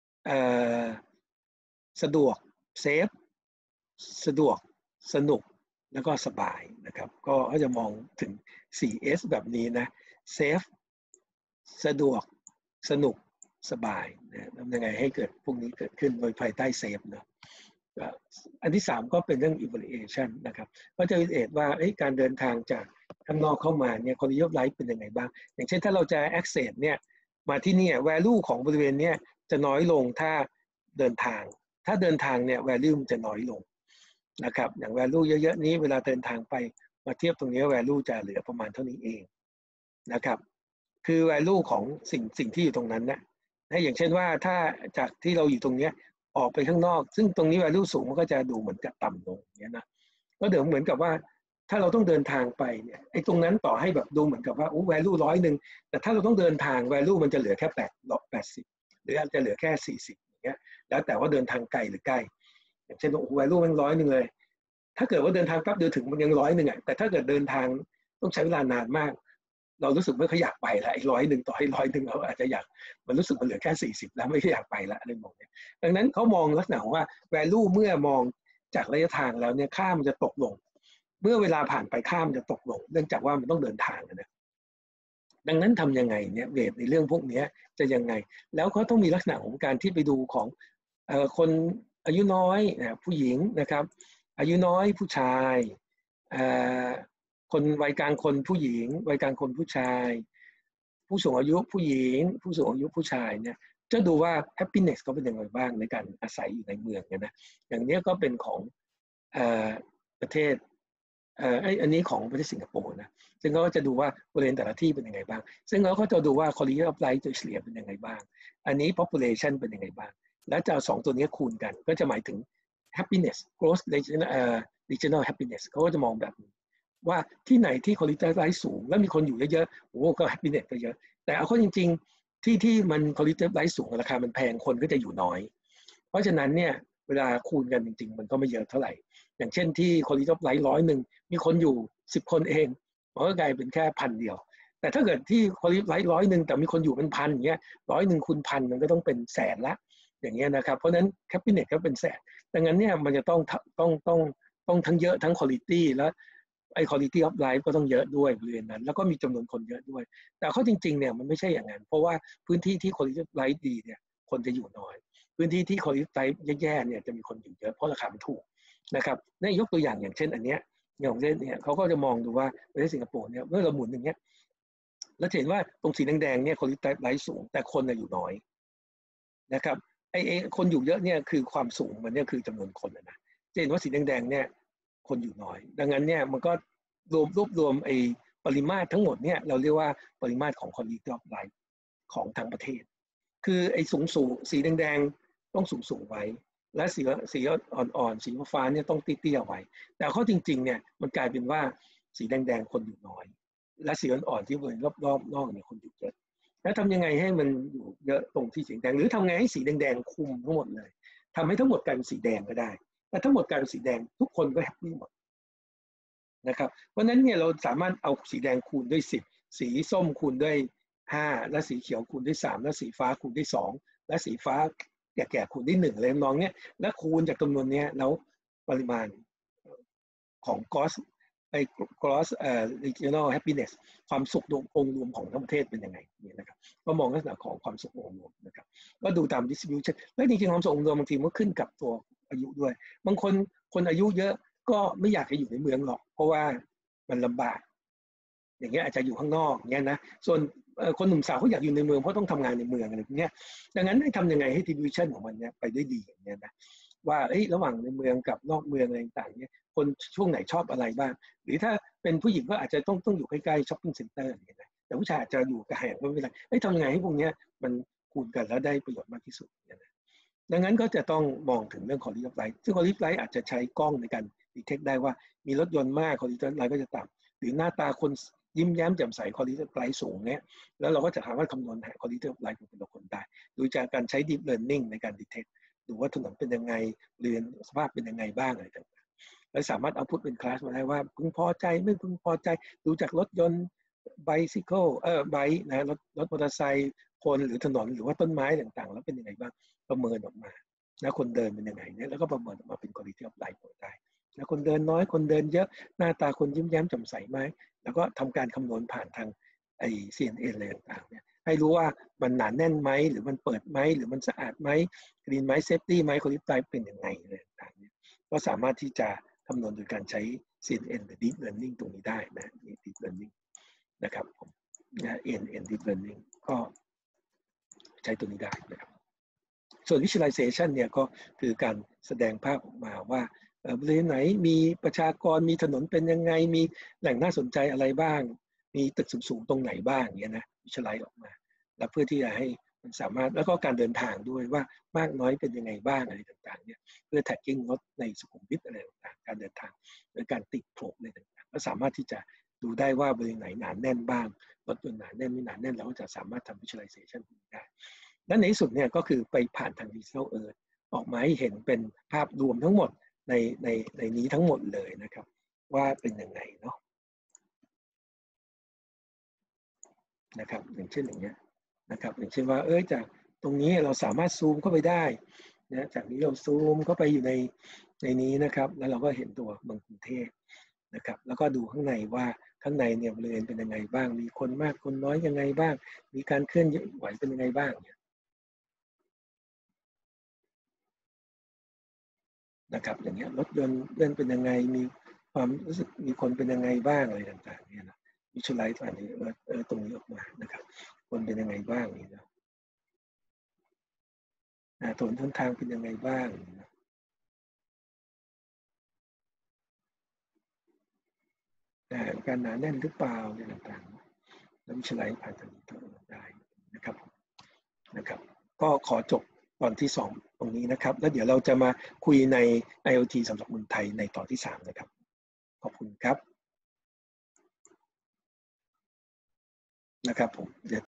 สะดวกเซฟสะดวกสนุกแล้วก็สบายนะครับก็จะมองถึง โฟร์ เอส แบบนี้นะเซฟสะดวกสนุกสบายนะทำยังไงให้เกิดพวกนี้เกิดขึ้นโดยภายใต้เซฟนะอันที่สามก็เป็นเรื่อง evaluation นะครับก็จะ evaluate ว่าการเดินทางจากข้างนอกเข้ามาเนี่ย quality of life เป็นยังไงบ้างอย่างเช่นถ้าเราจะ access เนี่ยมาที่นี่ value ของบริเวณนี้จะน้อยลงถ้าเดินทางถ้าเดินทางเนี่ย value มันจะน้อยลงนะครับอย่าง value เยอะๆนี้เวลาเดินทางไปมาเทียบตรงนี้ value จะเหลือประมาณเท่านี้เองนะครับคือ value ของสิ่งสิ่งที่อยู่ตรงนั้นนะนะอย่างเช่นว่าถ้าจากที่เราอยู่ตรงนี้ออกไปข้างนอกซึ่งตรงนี้ value สูงมันก็จะดูเหมือนกับต่ำลงอย่างนี้นะก็เดี๋ยวเหมือนกับว่าถ้าเราต้องเดินทางไปเนี่ยไอ้ตรงนั้นต่อให้แบบดูเหมือนกับว่าโอ้ value ร้อยหนึ่งแต่ถ้าเราต้องเดินทาง value มันจะเหลือแค่แปดแปดสิบหรืออาจจะเหลือแค่สี่สิบอย่างเงี้ยแล้วแต่ว่าเดินทางไกลหรือใกล้อย่างเช่นโอ้ value มันร้อยหนึ่งเลยถ้าเกิดว่าเดินทางแป๊บเดียวถึงมันยังร้อยหนึ่งอ่ะแต่ถ้าเกิดเดินทางต้องใช้เวลานานมากเรารู้สึกไม่ค่อยอยากไปละไอ้ร้อยหนึ่งต่อให้ร้อยหนึ่งเราอาจจะอยากมันรู้สึกมันเหลือแค่สี่สิบแล้วไม่อยากไปละอะไรมองเนี่ยดังนั้นเขามองลักษณะว่า value เมื่อมองจากระยะทางแล้วเนี่ยค่ามันจะตกลงเมื่อเวลาผ่านไปค่ามันจะตกลงเนื่องจากว่ามันต้องเดินทางนะดังนั้นทำยังไงเนี่ยเวทในเรื่องพวกนี้จะยังไงแล้วเขาต้องมีลักษณะของการที่ไปดูของเอ่อคนอายุน้อยนะผู้หญิงนะครับอายุน้อยผู้ชายเอ่อคนวัยกลางคนผู้หญิงวัยกลางคนผู้ชายผู้สูงอายุผู้หญิงผู้สูงอายุผู้ชายเนี่ยจะดูว่า happiness เขาเป็นยังไงบ้างในการอาศัยอยู่ในเมืองนะอย่างนี้ก็เป็นของเอ่อประเทศเอ่ออันนี้ของประเทศสิงคโปร์นะซึ่งเขาก็จะดูว่าบริเวณแต่ละที่เป็นยังไงบ้างซึ่งเขาก็จะดูว่า quality of life โดยเฉลี่ยเป็นยังไงบ้างอันนี้ population เป็นยังไงบ้างแล้วจะเอาสองตัวนี้คูณกันก็จะหมายถึง happiness gross regional เอ่อ regional happiness เขาก็จะมองแบบนี้ว่าที่ไหนที่ quality of life สูงแล้วมีคนอยู่เยอะๆโอ้ก็ happiness ก็เยอะแต่เอาเข้าจริงๆที่ที่มัน quality of life สูงราคามันแพงคนก็จะอยู่น้อยเพราะฉะนั้นเนี่ยเวลาคูณกันจริงๆมันก็ไม่เยอะเท่าไหร่อย่างเช่นที่ quality of life ร้อยหนึ่งมีคนอยู่สิบคนเองมันก็กลายเป็นแค่พันเดียวแต่ถ้าเกิดที่ quality of life ร้อยหนึ่งแต่มีคนอยู่เป็นพันอย่างเงี้ยร้อยหนึ่งคูณพันมันก็ต้องเป็นแสนละอย่างเงี้ยนะครับเพราะฉะนั้น happiness ก็เป็นแสนดังนั้นเนี่ยมันจะต้องต้องต้องต้องทั้งเยอะทั้ง quality แล้วไอ้ quality of life ก็ต้องเยอะด้วยบริเวณนั้นแล้วก็มีจำนวนคนเยอะด้วยแต่ข้อจริงๆเนี่ยมันไม่ใช่อย่างนั้นเพราะว่าพื้นที่ที่ quality of life ดีเนี่ยคนจะอยู่น้อยพื้นที่ที่ quality of life แย่ๆเนี่ยจะมีคนอยู่เยอะเพราะราคามันถูกนะครับนี่ยกตัวอย่างอย่างเช่นอันเนี้ยอย่างเช่นเนี่ยเขาก็จะมองดูว่าประเทศสิงคโปร์เนี่ยเมื่อเราหมุนอย่างเงี้ยแล้วเห็นว่าตรงสีแดงๆเนี่ย quality of life สูงแต่คนอยู่น้อยนะครับไอ้คนอยู่เยอะเนี่ยคือความสูงมันเนี่ยคือจำนวนคนนะจะเห็นว่าสีแดงๆเนี่ยคนอยู่น้อยดังนั้นเนี่ยมันก็รวมรวบรวมไอ้ปริมาตรทั้งหมดเนี่ยเราเรียกว่าปริมาตรของ quality of life ของทั้งประเทศคือไอ้สูงสูงสีแดงๆต้องสูงสูงไว้และสีสีอ่อนๆสีฟ้าเนี่ยต้องเตี้ยๆไว้แต่ข้อจริงๆเนี่ยมันกลายเป็นว่าสีแดงๆคนอยู่น้อยและสีอ่อนๆที่บริเวณรอบๆนอกเนี่ยคนอยู่เยอะแล้วทำยังไงให้มันอยู่เยอะตรงที่สีแดงหรือทำไงให้สีแดงๆคุมทั้งหมดเลยทำให้ทั้งหมดกลายเป็นสีแดงก็ได้แต่ทั้งหมดกลายเป็นสีแดงทุกคนก็แฮปปี้หมดนะครับเพราะนั้นเนี่ยเราสามารถเอาสีแดงคูณด้วยสิบสีส้มคูณด้วยห้าและสีเขียวคูณด้วยสามและสีฟ้าคูณด้วยสองและสีฟ้าแก่ๆคูณด้วยหนึ่งอะไรน้องเนี่ยและคูณจากจำนวนนี้แล้วปริมาณของ gross ไอ้ gross เอ่อ regional happiness ความสุของค์รวมของทั้งประเทศเป็นยังไงนี่นะครับก็มองลักษณะของความสุของค์รวมนะครับก็ดูตาม distribution และจริงๆความสุของค์รวมบางทีมันขึ้นกับตัวอายุด้วยบางคนคนอายุเยอะก็ไม่อยากจะอยู่ในเมืองหรอกเพราะว่ามันลำบากอย่างเงี้ยอาจจะอยู่ข้างนอกเงี้ยนะส่วนคนหนุ่มสาวเขาอยากอยู่ในเมืองเพราะต้องทำงานในเมืองอะไรพวกนี้ดังนั้นให้ทำยังไงให้ distribution ของมันเนี่ยไปได้ดีอย่างเงี้ยนะว่าระหว่างในเมืองกับนอกเมืองอะไรต่างๆเนี่ยคนช่วงไหนชอบอะไรบ้างหรือถ้าเป็นผู้หญิงก็อาจจะต้องต้องอยู่ใกล้ๆช้อปปิ้งเซ็นเตอร์อย่างเงี้ยนะแต่ผู้ชายอาจจะอยู่ไกลไม่เป็นไรให้ทำยังไงให้พวกนี้มันคูณกันแล้วได้ประโยชน์มากที่สุดเนี่ยนะดังนั้นก็จะต้องมองถึงเรื่อง quality of life ซึ่ง quality of life อาจจะใช้กล้องในการ detect ได้ว่ามีรถยนต์มาก quality of life ก็จะต่ำหรือหน้าตาคนยิ้มแย้มแจ่มใส quality of life สูงเนี่ยแล้วเราก็จะสามารถคำนวณหา quality of life ของแต่ละคนได้โดยจากการใช้ deep learning ในการ detect ดูว่าถนนเป็นยังไงเรือนสภาพเป็นยังไงบ้างอะไรต่างๆและสามารถเอาพุทเป็นคลาสมาได้ว่าพึงพอใจไม่พึงพอใจดูจากรถยนต์ไบซิเคิลเออไบค์นะรถรถมอเตอร์ไซค์คนหรือถนนหรือว่าต้นไม้ต่างๆแล้วเป็นยังไงบ้างประเมินออกมาแล้วคนเดินเป็นยังไงเนี่ยแล้วก็ประเมินออกมาเป็น quality of life ได้แล้วคนเดินน้อยคนเดินเยอะหน้าตาคนยิ้มแย้มแจ่มใสไหมแล้วก็ทำการคำนวณผ่านทางไอ ซี เอ็น เอ อะไรต่างๆเนี่ยให้รู้ว่ามันหนาแน่นไหมหรือมันเปิดไหมหรือมันสะอาดไหมกรีนไหมเซฟตี้ไหม quality of life เป็นยังไงอะไรต่างๆเนี่ยก็สามารถที่จะคำนวณโดยการใช้ ซี เอ็น เอ หรือ deep learning ตรงนี้ได้นะ deep learning นะครับผมนะ เอ็น เอ็น deep learning ก็ใช้ตัวนี้ได้นะครับส่วน visualization เนี่ยก็คือการแสดงภาพออกมาว่าบริเวณไหนมีประชากรมีถนนเป็นยังไงมีแหล่งน่าสนใจอะไรบ้างมีตึกสูงๆตรงไหนบ้างเนี้ยนะวิชไลซ์ออกมาแล้วเพื่อที่จะให้มันสามารถแล้วก็การเดินทางด้วยว่ามากน้อยเป็นยังไงบ้างอะไรต่างๆเนี่ยเพื่อ tagging รถในสุขุมวิทอะไรต่างๆการเดินทางหรือการติดโผล่อะไรต่างๆก็สามารถที่จะดูได้ว่าบริเวณไหนหนาแน่นบ้างรถยนต์หนาแน่นไม่หนาแน่นเราก็จะสามารถทำ visualization ได้และในที่สุดเนี่ยก็คือไปผ่านทาง Digital Earth ออกมาให้เห็นเป็นภาพรวมทั้งหมดในในในนี้ทั้งหมดเลยนะครับว่าเป็นยังไงเนาะนะครับอย่างเช่นอย่างเงี้ยนะครับอย่างเช่นว่าเออจากตรงนี้เราสามารถซูมเข้าไปได้นะจากนี้เราซูมเข้าไปอยู่ในในนี้นะครับแล้วเราก็เห็นตัวเมืองกรุงเทพนะครับแล้วก็ดูข้างในว่าข้างในเนี่ยบริเวณเป็นยังไงบ้างมีคนมากคนน้อยยังไงบ้างมีการเคลื่อนไหวเป็นยังไงบ้างเนี่ยนะครับอย่างเงี้ยรถยนต์เลื่อนเป็นยังไงมีความรู้สึกมีคนเป็นยังไงบ้างอะไรต่างๆเนี่ยนะวิชวลไลซ์อันนี้เออตรงนี้ออกมานะครับคนเป็นยังไงบ้างนี่นะถนนทางทางเป็นยังไงบ้างนะการหนาแน่นหรือเปล่าอะไรต่างๆแล้ววิชวลไลซ์ผ่านทางนี้ก็ได้นะครับนะครับก็ขอจบตอนที่สองตรงนี้นะครับแล้วเดี๋ยวเราจะมาคุยใน ไอ โอ ที สำหรับเมืองไทยในตอนที่สามนะครับขอบคุณครับนะครับผมเดี๋ยว